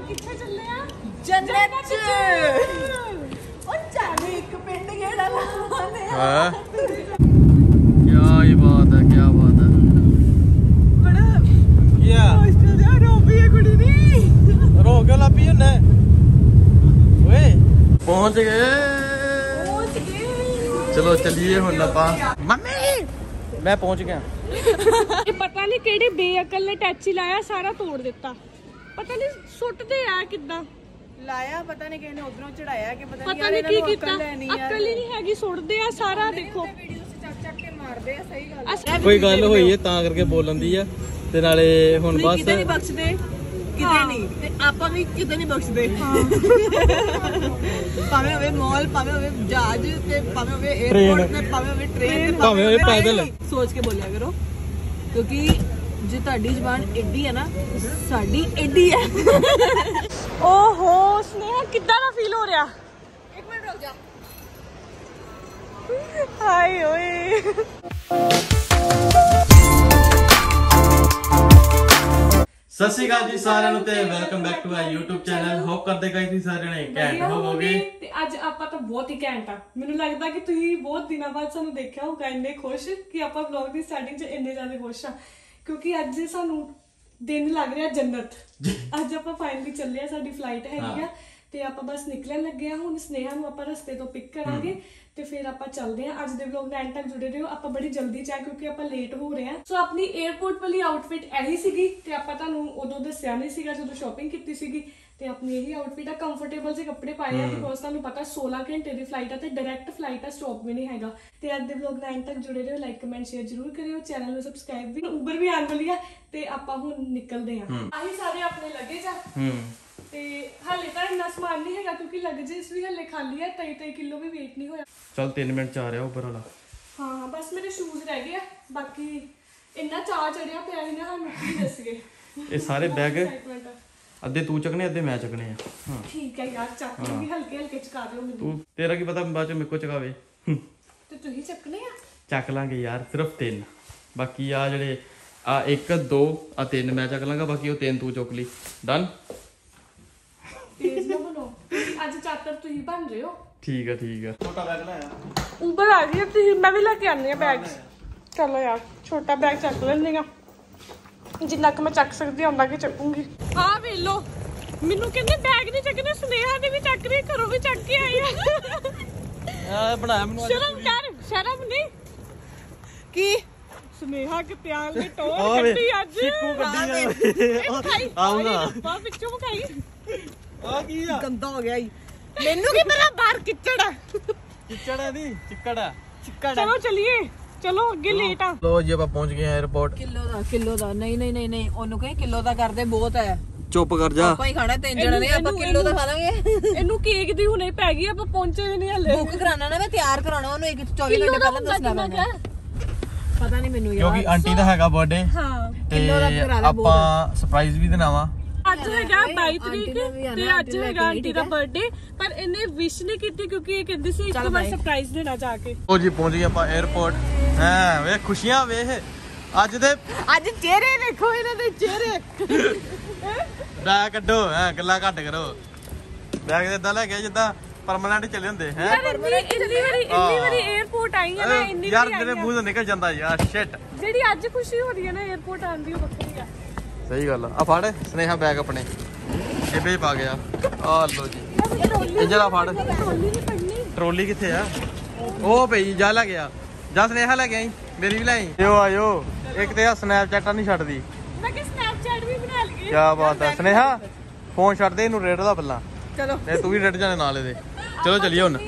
किथे चले आ जन्नत च ओ जाने एक पिंड गेड़ा लाने हां क्या ये बात है बड़ा क्या ऑस्ट्रेलिया रोबी है कुड़ी नी रो क्यों लापी हुन्ने ओए पहुंच गए चलो चलिए हुन अपा मम्मी मैं पहुंच गया ये पता नहीं केड़ी बेअकल ने टैची लाया सारा तोड़ दिता पता नहीं सुटदे आ किदां लाया पता नहीं किसने उधरों चढ़ाया कि पता नहीं की कीता अकल ही नहीं हैगी सुटदे आ सारा देखो वीडियो से चक चक के मारदे आ सही गल कोई गल होई है तां करके बोलन दी है ते नाले हुन बस किते नहीं बख्शदे किते नहीं ते आपा भी किते नहीं बख्शदे भावे होवे मॉल भावे होवे जहाज ते भावे होवे एयरपोर्ट ते भावे होवे ट्रेन भावे होवे पैदल सोच के बोलिया करो क्योंकि जो ताड़ी जबान एडी है ना साडी एडी है ओहो स्नेहा किदां दा फील हो रहा एक मिनट रुक जा हाय ओए सत श्री अकाल जी साਰਿਆਂ ਨੂੰ ਤੇ welcome back to our YouTube channel hope ਕਰਦੇ ਗਾਇਸ ਤੁਸੀਂ ਸਾਰੇ ਨੇ ਘੈਂਟ ਹੋਵੋਗੇ ਤੇ ਅੱਜ ਆਪਾਂ ਤਾਂ ਬਹੁਤ ਹੀ ਘੈਂਟ ਆ ਮੈਨੂੰ ਲੱਗਦਾ ਕਿ ਤੁਸੀਂ ਬਹੁਤ ਦਿਨਾਂ ਬਾਅਦ ਸਾਨੂੰ ਦੇਖਿਆ ਹੋਊਗਾ ਇੰਨੇ ਖੁਸ਼ ਕਿ ਆਪਾਂ ਵਲੌਗ ਦੀ ਸਟਾਰਟਿੰਗ 'ਚ ਇੰਨੇ ਜ਼ਿਆਦਾ ਖੁਸ਼ ਆ ਕਿਉਂਕਿ ਅੱਜ ਸਾਨੂੰ ਦਿਨ ਲੱਗ ਰਿਹਾ ਜੰਨਤ ਅੱਜ ਆਪਾਂ ਫਾਈਨਲੀ ਚੱਲੇ ਆ ਸਾਡੀ ਫਲਾਈਟ ਹੈਗੀ ਆ ਤੇ ਆਪਾਂ ਬਸ ਨਿਕਲਣ ਲੱਗੇ ਆ ਹੁਣ ਸਨੇਹਾ ਨੂੰ ਆਪਾਂ ਰਸਤੇ ਤੋਂ ਪਿਕ ਕਰਾਂਗੇ ਤੇ ਫਿਰ ਆਪਾਂ ਚੱਲਦੇ ਆ ਅੱਜ ਦੇ ਵਲੌਗ ਨਾਲ ਐਂਡ ਤੱਕ ਜੁੜੇ ਰਹੋ ਆਪਾਂ ਬੜੀ ਜਲਦੀ ਚ ਆ ਕਿਉਂਕਿ ਆਪਾਂ ਲੇਟ ਹੋ ਰਹੇ ਆ ਸੋ ਆਪਣੀ 에어ਪੋਰਟ ਵਾਲੀ ਆਊਟਫਿਟ ਇਹੀ ਸੀਗੀ ਤੇ ਆਪਾਂ ਤੁਹਾਨੂੰ ਉਦੋਂ ਦੱਸਿਆ ਨਹੀਂ ਸੀਗਾ ਜਦੋਂ ਸ਼ਾਪਿੰਗ ਕੀਤੀ ਸੀਗੀ ਤੇ ਆਪਣੀ ਇਹੀ ਆਊਟਫਿਟ ਆ ਕੰਫਰਟੇਬਲ ਜਿਹੇ ਕੱਪੜੇ ਪਾਏ ਆ ਬਿਕੋਜ਼ ਤੁਹਾਨੂੰ ਪਤਾ 16 ਘੰਟੇ ਦੀ ਫਲਾਈਟ ਆ ਤੇ ਡਾਇਰੈਕਟ ਫਲਾਈਟ ਆ ਸਟਾਪ ਵੀ ਨਹੀਂ ਹੈਗਾ ਤੇ ਅੱਜ ਦੇ ਵਲੌਗ ਨਾਲ ਐਂਡ ਤੱਕ ਜੁੜੇ ਰਹੋ ਲਾਈਕ ਕਮੈਂਟ ਸ਼ੇਅਰ ਜ਼ਰੂਰ ਕਰਿਓ ਚੈਨਲ ਨੂੰ ਸਬਸਕ੍ਰਾਈਬ ਵੀ ਉਬਰ ਵੀ ਆਉਣ ਵਾਲੀ ਆ ਤੇ ਆਪਾਂ ਹੁਣ ਨਿਕਲਦੇ ਆ ਆਹੀ ਸਾਰੇ ਆਪਣੇ ਲੱਗੇਜ ਆ ਤੇ ਹਾਲੇ ਤਾਂ ਇੰਨਾ ਸਮਾਨ ਨਹੀਂ ਹੈਗਾ ਕਿਉਂਕਿ ਲੱਗੇਜ ਵੀ ਹਲੇ ਖਾਲੀ ਆ 23 ਕਿਲੋ ਵੀ weight ਨਹੀਂ ਹੋਇਆ चल 3 मिनट च आ रहा ऊपर वाला हाँ बस मेरे शूज रह गए बाकी इन्ना चाह चढ़िया पिया ही ना हम की दस गए ये सारे बैग अद्धे तू चकने अद्धे मैं चकने हैं हां ठीक है यार चक लूंगी हल्के हल्के चका दियो मेनू तू तेरा की पता बाद में मेरे को चकावे तो तू ही चकने आ ਚੱਕ ਲਾਂਗੇ ਯਾਰ ਸਿਰਫ 3 ਬਾਕੀ ਆ ਜਿਹੜੇ ਆ 1 2 ਆ 3 ਮੈਂ ਚੱਕ ਲਾਂਗਾ ਬਾਕੀ ਉਹ 3 ਤੂੰ ਚੁੱਕ ਲਈ ਡਨ तेज ना बनो आज चादर तू ही बन रहे हो ठीक है छोटा बैग लाया ऊपर आ गई तू मैं भी लेके आनी है बैग चलो यार छोटा बैग चक लेने का जिन्ना क मैं चक सकती उन्ना के चकूंगी हां वे लो मेनू कहंदे बैग नहीं चकने स्नेहा ने भी चक रही घरों भी चक के आई है आ बनाया मैनू शर्म नहीं की स्नेहा के प्यार ने टोर कड्डी आज चिक्कू कड्डी आऊंगा बाप पिछों खाई आ की आ गंदा हो गया ही मेनू की तरह बाहर किचड़ है चिक्कड़ है दी चिक्कड़ है चलो चलिए चलो अगे लेट आ लो जी ਆਪਾਂ ਪਹੁੰਚ ਗਏ ਆ 에어ਪੋਰਟ किलो दा नहीं ओनू कहे किलो दा कर दे बहुत है ਚੁੱਪ ਕਰ ਜਾ ਆਪਾਂ ਹੀ ਖਾਣਾ 3 ਜਣੇ ਨੇ ਆਪਾਂ ਕਿਲੋ ਦਾ ਖਾ ਲਾਂਗੇ ਇਹਨੂੰ ਕੇਕ ਦੀ ਹੁਣੇ ਪੈ ਗਈ ਆਪਾਂ ਪਹੁੰਚੇ ਵੀ ਨਹੀਂ ਹਲੇ ਬੁੱਕ ਕਰਾਣਾ ਨਾ ਮੈਂ ਤਿਆਰ ਕਰਾਉਣਾ ਉਹਨੂੰ 24 ਘੰਟੇ ਪਹਿਲਾਂ ਦੱਸਣਾ ਪੈਣਾ ਪਤਾ ਨਹੀਂ ਮੈਨੂੰ ਯਾਰ ਕਿਉਂਕਿ ਆਂਟੀ ਦਾ ਹੈਗਾ ਬਰਥਡੇ ਹਾਂ ਕਿਲੋ ਦਾ ਕਰਾ ਲਾ ਆਪਾਂ ਸਰਪ੍ਰਾਈਜ਼ ਵੀ ਦੇਣਾ ਵਾ ਅੱਜ ਹੈਗਾ 22 ਤਰੀਕ ਤੇ ਅੱਜ ਹੈਗਾ ਆਂਟੀ ਦਾ ਬਰਥਡੇ ਪਰ ਇਹਨੇ ਵਿਸ਼ ਨਹੀਂ ਕੀਤੀ ਕਿਉਂਕਿ ਇਹ ਕਹਿੰਦੀ ਸੀ ਇੱਕ ਵਾਰ ਸਰਪ੍ਰਾਈਜ਼ ਦੇਣਾ ਜਾ ਕੇ ਉਹ ਜੀ ਪਹੁੰਚ ਗਏ ਆਪਾਂ 에어ਪੋਰਟ ਹੈ ਵੇ ਖੁਸ਼ੀਆਂ ਵੇਖ ਅੱਜ ਚਿਹਰੇ ਦੇਖੋ ਇਹਨਾਂ ਦੇ ਚਿਹਰੇ ਬੈਗ ਕੱਢੋ ਹੈ ਗੱਲਾਂ ਘੱਟ ਕਰੋ ਬੈਗ ਇਦਾਂ ਲੈ ਕੇ ਜਿੱਦਾਂ ਪਰਮਨੈਂਟ ਚੱਲੇ ਹੁੰਦੇ ਹੈ ਇੰਨੀ ਵਾਰੀ 에어ਪੋਰਟ ਆਈ ਆ ਨਾ ਇੰਨੀ ਯਾਰ ਤੇਰੇ ਮੂੰਹ ਤੋਂ ਨਿਕਲ ਜਾਂਦਾ ਯਾਰ ਸ਼ਿਟ ਜਿਹੜੀ ਅੱਜ ਖੁਸ਼ੀ ਹੋ ਰਹੀ ਹੈ ਨਾ 에어ਪੋਰਟ ਆਉਣ ਦੀ ਉਹ ਵੱਖਰੀ ਆ ਸਹੀ ਗੱਲ ਆ ਫੜ ਸਨੇਹਾ ਬੈਗ ਆਪਣੇ ਜੇਬੇ ਪਾ ਗਿਆ ਆ ਲੋ ਜੀ ਇਹ ਜਰਾ ਫੜ ਟਰੋਲੀ ਕਿੱਥੇ ਆ ਉਹ ਪਈ ਜਾ ਲੈ ਗਿਆ ਜਾ ਸਨੇਹਾ ਲੈ ਕੇ ਆਈ ਮੇਰੀ ਵੀ ਲੈ ਆਈ ਆਇਓ ਇੱਕ ਤੇ ਆ ਸਨੈਪਚੈਟਾਂ ਨਹੀਂ ਛੱਡਦੀ ਮੈਂ ਕਿ ਸਨੈਪਚੈਟ ਵੀ ਬਣਾ ਲਈਏ ਕੀ ਬਾਤ ਹੈ ਸਨੇਹਾ ਫੋਨ ਛੱਡ ਦੇ ਇਹਨੂੰ ਰੇਡ ਦਾ ਪਹਿਲਾਂ ਚਲੋ ਤੇ ਤੂੰ ਵੀ ਰੇਡ ਜਾਣੇ ਨਾਲ ਇਹਦੇ ਚਲੋ ਚੱਲੀਏ ਹੁਣ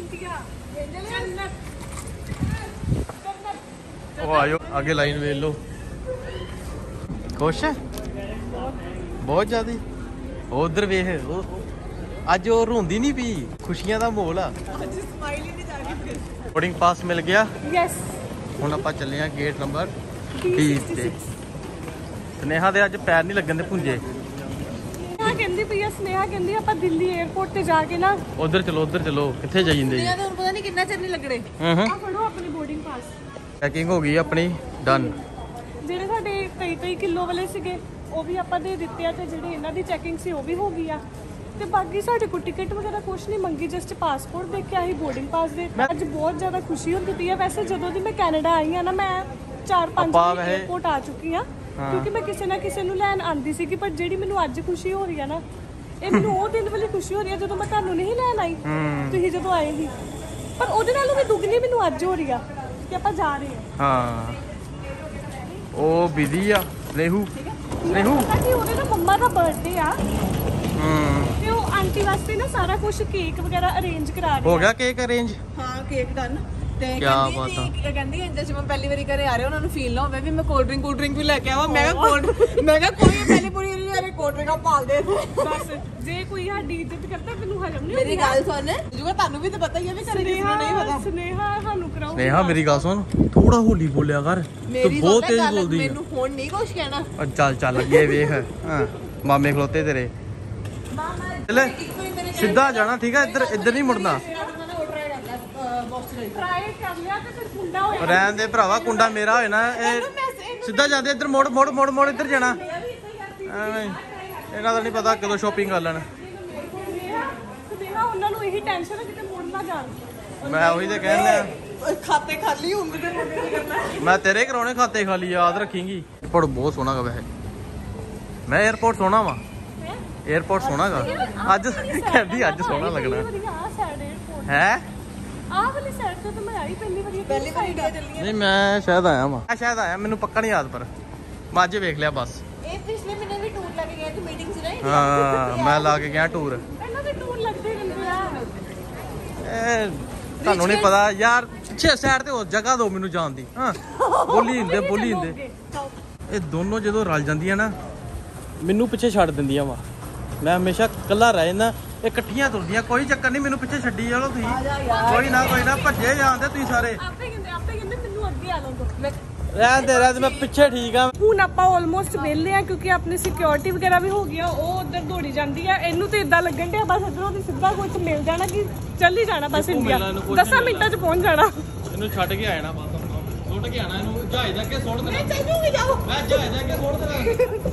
ਉਹ ਆਇਓ ਅੱਗੇ ਲਾਈਨ ਵੇਖ ਲਓ खुश है बहुत ज्यादा उधर वेख अज वो रोंदी नहीं पी खुशियां दा माहौल बोर्डिंग पास मिल गया यस हुण आपां चले आ गेट नंबर 20 ते स्नेहा दे अज पैर नहीं लगन दे पुंजे कहंदी पई स्नेहा कहंदी आपां दिल्ली एयरपोर्ट ते जाके ना उधर चलो किथे जाई जंदे स्नेहा पता नहीं कितना चਿਰ नहीं लगणे आ फड़ो अपनी बोर्डिंग पास पैकिंग हो गई अपनी डन ਜਿਹੜੇ ਸਾਡੇ 23 ਕਿਲੋ ਵਾਲੇ ਸੀਗੇ ਉਹ ਵੀ ਆਪਾਂ ਦੇ ਦਿੱਤੇ ਆ ਤੇ ਜਿਹੜੀ ਇਹਨਾਂ ਦੀ ਚੈਕਿੰਗ ਸੀ ਉਹ ਵੀ ਹੋ ਗਈ ਆ ਤੇ ਬਾਕੀ ਸਾਡੇ ਕੋਲ ਟਿਕਟ ਵਗੈਰਾ ਕੁਛ ਨਹੀਂ ਮੰਗੀ, ਜਸਟ ਪਾਸਪੋਰਟ ਦੇ ਕੇ ਆਹੀ, ਬੋਰਡਿੰਗ ਪਾਸ ਦੇ ਕੇ। ਅੱਜ ਬਹੁਤ ਜ਼ਿਆਦਾ ਖੁਸ਼ੀ ਹੁੰਦੀ ਪਈ ਆ। ਵੈਸੇ ਜਦੋਂ ਦੀ ਮੈਂ ਕੈਨੇਡਾ ਆਈ ਆ ਨਾ ਮੈਂ 4-5 ਵਾਰ 에어ਪੋਰਟ ਆ ਚੁੱਕੀ ਆ ਕਿਉਂਕਿ ਮੈਂ ਕਿਸੇ ਨਾ ਕਿਸੇ ਨੂੰ ਲੈਣ ਆਂਦੀ ਸੀ ਕਿ ਪਰ ਜਿਹੜੀ ਮੈਨੂੰ ਅੱਜ ਖੁਸ਼ੀ ਹੋ ਰਹੀ ਆ ਨਾ ਇਹ ਮੈਨੂੰ ਉਹ ਦਿਨ ਵਾਲੀ ਖੁਸ਼ੀ ਹੋ ਰਹੀ ਆ ਜਦੋਂ ਮੈਂ ਤੁਹਾਨੂੰ ਨਹੀਂ ਲੈਣ ਆਈ, ਤੁਸੀਂ ਜਦੋਂ ਆਏ ਸੀ, ਪਰ ਉਹਦੇ ਨਾਲੋਂ ਵੀ ਦੁੱਗਣੀ ਮੈਨੂੰ ਅੱਜ ਹੋ ਰਹੀ ਆ ਕਿ ਆਪਾਂ ਜਾ ਰਹੇ ਹਾਂ। ਉਹ ਬਿਜ਼ੀ ਆ ਸਨੇਹੂ ਕਿ ਉਹਦੇ ਨਾ ਮੰਮਾ ਦਾ ਬਰਥਡੇ ਆ ਤੇ ਉਹ ਆਂਟੀ ਵਾਸਤੇ ਨਾ ਸਾਰਾ ਕੁਝ ਕੇਕ ਵਗੈਰਾ ਅਰੇਂਜ ਕਰਾ ਰਹੀ ਹੋ ਗਿਆ ਕੇਕ ਅਰੇਂਜ? ਹਾਂ ਕੇਕ ਡਨ ਤੇ ਕਿਆ ਕਹਿੰਦੀ ਇੰਜ ਜਿਵੇਂ ਪਹਿਲੀ ਵਾਰੀ ਘਰੇ ਆ ਰਹੇ ਉਹਨਾਂ ਨੂੰ ਫੀਲ ਨਾ ਹੋਵੇ ਵੀ ਮੈਂ ਕੋਲਡ ਡਰਿੰਕ ਵੀ ਲੈ ਕੇ ਆਵਾਂ। ਮੈਂ ਕਿਹਾ ਕੋਈ ਪਹਿਲੀ ਪੂਰੀ ਨਹੀਂ ਯਾਰ ਕੋਲਡ ਡਰਿੰਕਾਂ ਪਾਲ ਦੇ ਬਸ ਜੇ ਕੋਈ ਸਾਡੀ ਇੱਜ਼ਤ ਕਰਦਾ ਮੈਨੂੰ ਹਜਮ ਨਹੀਂ ਮੇਰੀ ਗੱਲ ਸੁਣ ਜੂਗਾ ਤੁਹਾਨੂੰ ਵੀ ਤਾਂ ਪਤਾ ਹੀ ਹੈ ਵੀ ਘਰੇ ਕਿਸੇ ਨੂੰ ਨਹੀਂ ਪਤਾ। ਸਨੇਹਾ ਸਾਨੂੰ ਕਰਾਓ। ਸਨੇਹਾ ਮੇਰੀ ਗੱਲ ਸੁਣ, ਥੋੜਾ ਹੋਲੀ ਬੋਲਿਆ ਕਰ, ਤੂੰ ਬਹੁਤ ਤੇਜ਼ ਬੋਲਦੀ ਮੈਨੂੰ ਹੁਣ ਨਹੀਂ ਕੁਝ ਕਹਿਣਾ। ਚੱਲ ਅੱਗੇ ਵੇਖ। ਹਾਂ ਮਾਮੇ ਖਲੋਤੇ ਤੇਰੇ। ਚੱਲ ਸਿੱਧਾ ਜਾਣਾ ਠੀਕ ਆ, ਇੱਧਰ ਨਹੀਂ ਮੁੜਨਾ। ਟਰਾਈ ਕਰ ਲਿਆ ਤੇ ਫਿਰ ਕੁੰਡਾ ਹੋਇਆ। ਰਹਿਣ ਦੇ ਭਰਾਵਾ, ਕੁੰਡਾ ਮੇਰਾ ਹੋਏ ਨਾ। ਇਹ ਸਿੱਧਾ ਜਾਂਦੇ ਇੱਧਰ ਮੋੜ ਇੱਧਰ ਜਾਣਾ। ਐਵੇਂ ਇਹਨਾਂ ਦਾ ਨਹੀਂ ਪਤਾ ਕਦੋਂ ਸ਼ਾਪਿੰਗ ਕਰ ਲੈਣ। ਸਨੇਹਾ ਉਹਨਾਂ ਨੂੰ ਇਹੀ ਟੈਨਸ਼ਨ ਹੈ ਕਿਤੇ ਮੁੜ ਨਾ ਜਾਣ। ਮੈਂ ਉਹੀ ਤੇ ਕਹਿਣ ਲਿਆ ਖਾਤੇ ਖਾਲੀ ਹੁੰਦੇ ਤੇ ਮੁੰਡੇ ਕੀ ਕਰਨਾ। ਮੈਂ ਤੇਰੇ ਕਰਾਉਣੇ ਖਾਤੇ ਖਾਲੀ, ਯਾਦ ਰੱਖੀਂਗੀ। 에어ਪੋਰਟ ਬਹੁਤ ਸੋਹਣਾ ਗਾ ਵੈਸੇ। ਮੈਂ 에어ਪੋਰਟ ਸੋਹਣਾ ਵਾ, 에어ਪੋਰਟ ਸੋਹਣਾ ਗਾ। ਅੱਜ ਕਹਿੰਦੀ ਅੱਜ ਸੋਹਣਾ ਲੱਗਣਾ ਹੈ। ਆਹ ਵਾਲੀ ਸਾਈਡ ਤੋਂ ਤਾਂ ਮੈਂ ਆਈ ਪਹਿਲੀ ਵਾਰੀ ਚੱਲੀ। ਨਹੀਂ ਮੈਂ ਸ਼ਾਇਦ ਆਇਆ ਮੈਨੂੰ ਪੱਕਾ ਨਹੀਂ ਯਾਦ, ਪਰ ਮੈਂ ਅੱਜ ਵੇਖ ਲਿਆ ਬਸ। ਇਹ ਪਿਛਲੇ ਮਹੀਨੇ ਵੀ ਟੂਰ ਲੱਗ ਗਿਆ ਤੇ ਮੀਟਿੰਗ ਸੀ ਨਾ। ਹਾਂ ਮੈਂ ਲਾ ਕੇ ਗਿਆ ਟੂਰ। ਇਹਨਾਂ ਦੇ ਟੂਰ ਲੱਗਦੇ ਰਹਿੰਦੇ ਆ। ਇਹ ਤੁਹਾਨੂੰ ਨਹੀਂ ਪਤਾ ਯਾਰ, ਪਿੱਛੇ ਸਾਈਡ ਤੇ ਹੋਰ ਜਗ੍ਹਾ ਦਿਓ ਮੈਨੂੰ ਜਾਣ ਦੀ। ਹਾਂ ਬੋਲੀ ਹੁੰਦੇ ਇਹ ਦੋਨੋਂ ਜਦੋਂ ਰਲ ਜਾਂਦੀਆਂ ਨਾ ਮੈਨੂੰ ਪਿੱਛੇ ਛੱਡ ਦਿੰਦੀਆਂ ਵਾ। ਮੈਂ ਹਮੇਸ਼ਾ ਇਕੱਲਾ ਰਹਿ ਜਾਂਦਾ, ਇਹ ਇਕੱਠੀਆਂ ਤੁਰਦੀਆਂ। ਕੋਈ ਚੱਕਰ ਨਹੀਂ, ਮੈਨੂੰ ਪਿੱਛੇ ਛੱਡੀ ਜਾਓ ਤੁਸੀਂ। ਕੋਈ ਨਾ ਭੱਜੇ ਜਾਂਦੇ ਤੁਸੀਂ ਸਾਰੇ। ਆਪੇ ਕਹਿੰਦੇ ਮੈਨੂੰ ਅੱਗੇ ਆ ਲਓ। ਰਹਿਣ ਦੇ ਮੈਂ ਪਿੱਛੇ ਠੀਕ ਆ। ਹੁਣ ਆਪਾਂ ਆਲਮੋਸਟ ਵਿਹਲੇ ਆ ਕਿਉਂਕਿ ਆਪਣੀ ਸਿਕਿਉਰਿਟੀ ਵਗੈਰਾ ਵੀ ਹੋ ਗਈ ਆ। ਉਹ ਉਧਰ ਦੌੜੀ ਜਾਂਦੀ ਆ। ਇਹਨੂੰ ਤੇ ਇਦਾਂ ਲੱਗਣ ਡਿਆ ਬਸ ਇਧਰੋਂ ਦੀ ਸਿੱਧਾ ਕੁਝ ਮਿਲ ਜਾਣਾ ਕਿ ਚੱਲ ਹੀ ਜਾਣਾ ਬਸ ਇੰਡੀਆ। 10 ਮਿੰਟਾਂ 'ਚ ਪਹੁੰਚ ਜਾਣਾ। ਇਹਨੂੰ ਛੱਡ ਕੇ ਆਇਆ ਨਾ ਬਸ, ਸੁੱਟ ਕੇ ਆਣਾ ਇਹਨੂੰ। ਜਹਾਜ਼ ਦੇ ਅੱਗੇ ਸੁੱਟ ਦੇਣਾ। ਚੱਲੂਗੀ ਜਾਓ। ਮੈਂ ਜਹਾਜ਼ ਦੇ ਅੱਗੇ ਸੁੱਟ ਦੇਣਾ।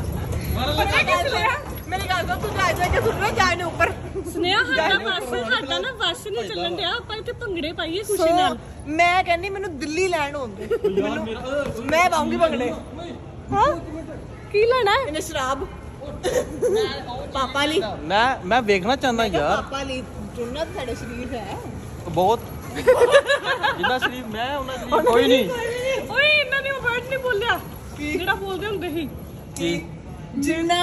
ਮੇਰੀ ਗੱਲ ਤੂੰ ਜਾ ਕੇ ਸੁਣ ਜਾ ਨੇ ਉੱਪਰ। ਸਨੇਹਾ ਸਾਡਾ ਨਾ ਬੱਸ ਨਹੀਂ ਚੱਲਣ ਡਿਆ। ਆਪਾਂ ਇੱਥੇ ਭੰਗੜੇ ਪਾਈਏ ਖੁਸ਼ੀ ਨਾਲ। ਮੈਂ ਕਹਿੰਦੀ ਮੈਨੂੰ ਦਿੱਲੀ ਲੈਣ ਹੁੰਦੇ ਮੈਂ ਪਾਉਂਗੀ ਭੰਗੜੇ। ਹਾਂ ਕੀ ਲੈਣਾ ਇਹਨੇ ਸ਼ਰਾਬ ਪਾਪਾ ਲਈ। ਮੈਂ ਵੇਖਣਾ ਚਾਹੁੰਦਾ ਯਾਰ। ਪਾਪਾ ਲਈ ਜਿੰਨਾ ਤੁਹਾਡਾ ਸਰੀਰ ਹੈ ਬਹੁਤ ਜਿੰਨਾ ਸ਼ਰੀਫ ਮੈਂ ਉਹਨਾਂ ਸ਼ਰੀਫ ਕੋਈ ਨਹੀਂ। ਓਏ ਇਹਨਾਂ ਨੇ ਉਹ ਵਰਡ ਨਹੀਂ ਬੋਲਿਆ ਜਿਹੜਾ ਬੋਲਦੇ ਹੁੰਦੇ ਸੀ ਕੀ ਜਿੰਨਾ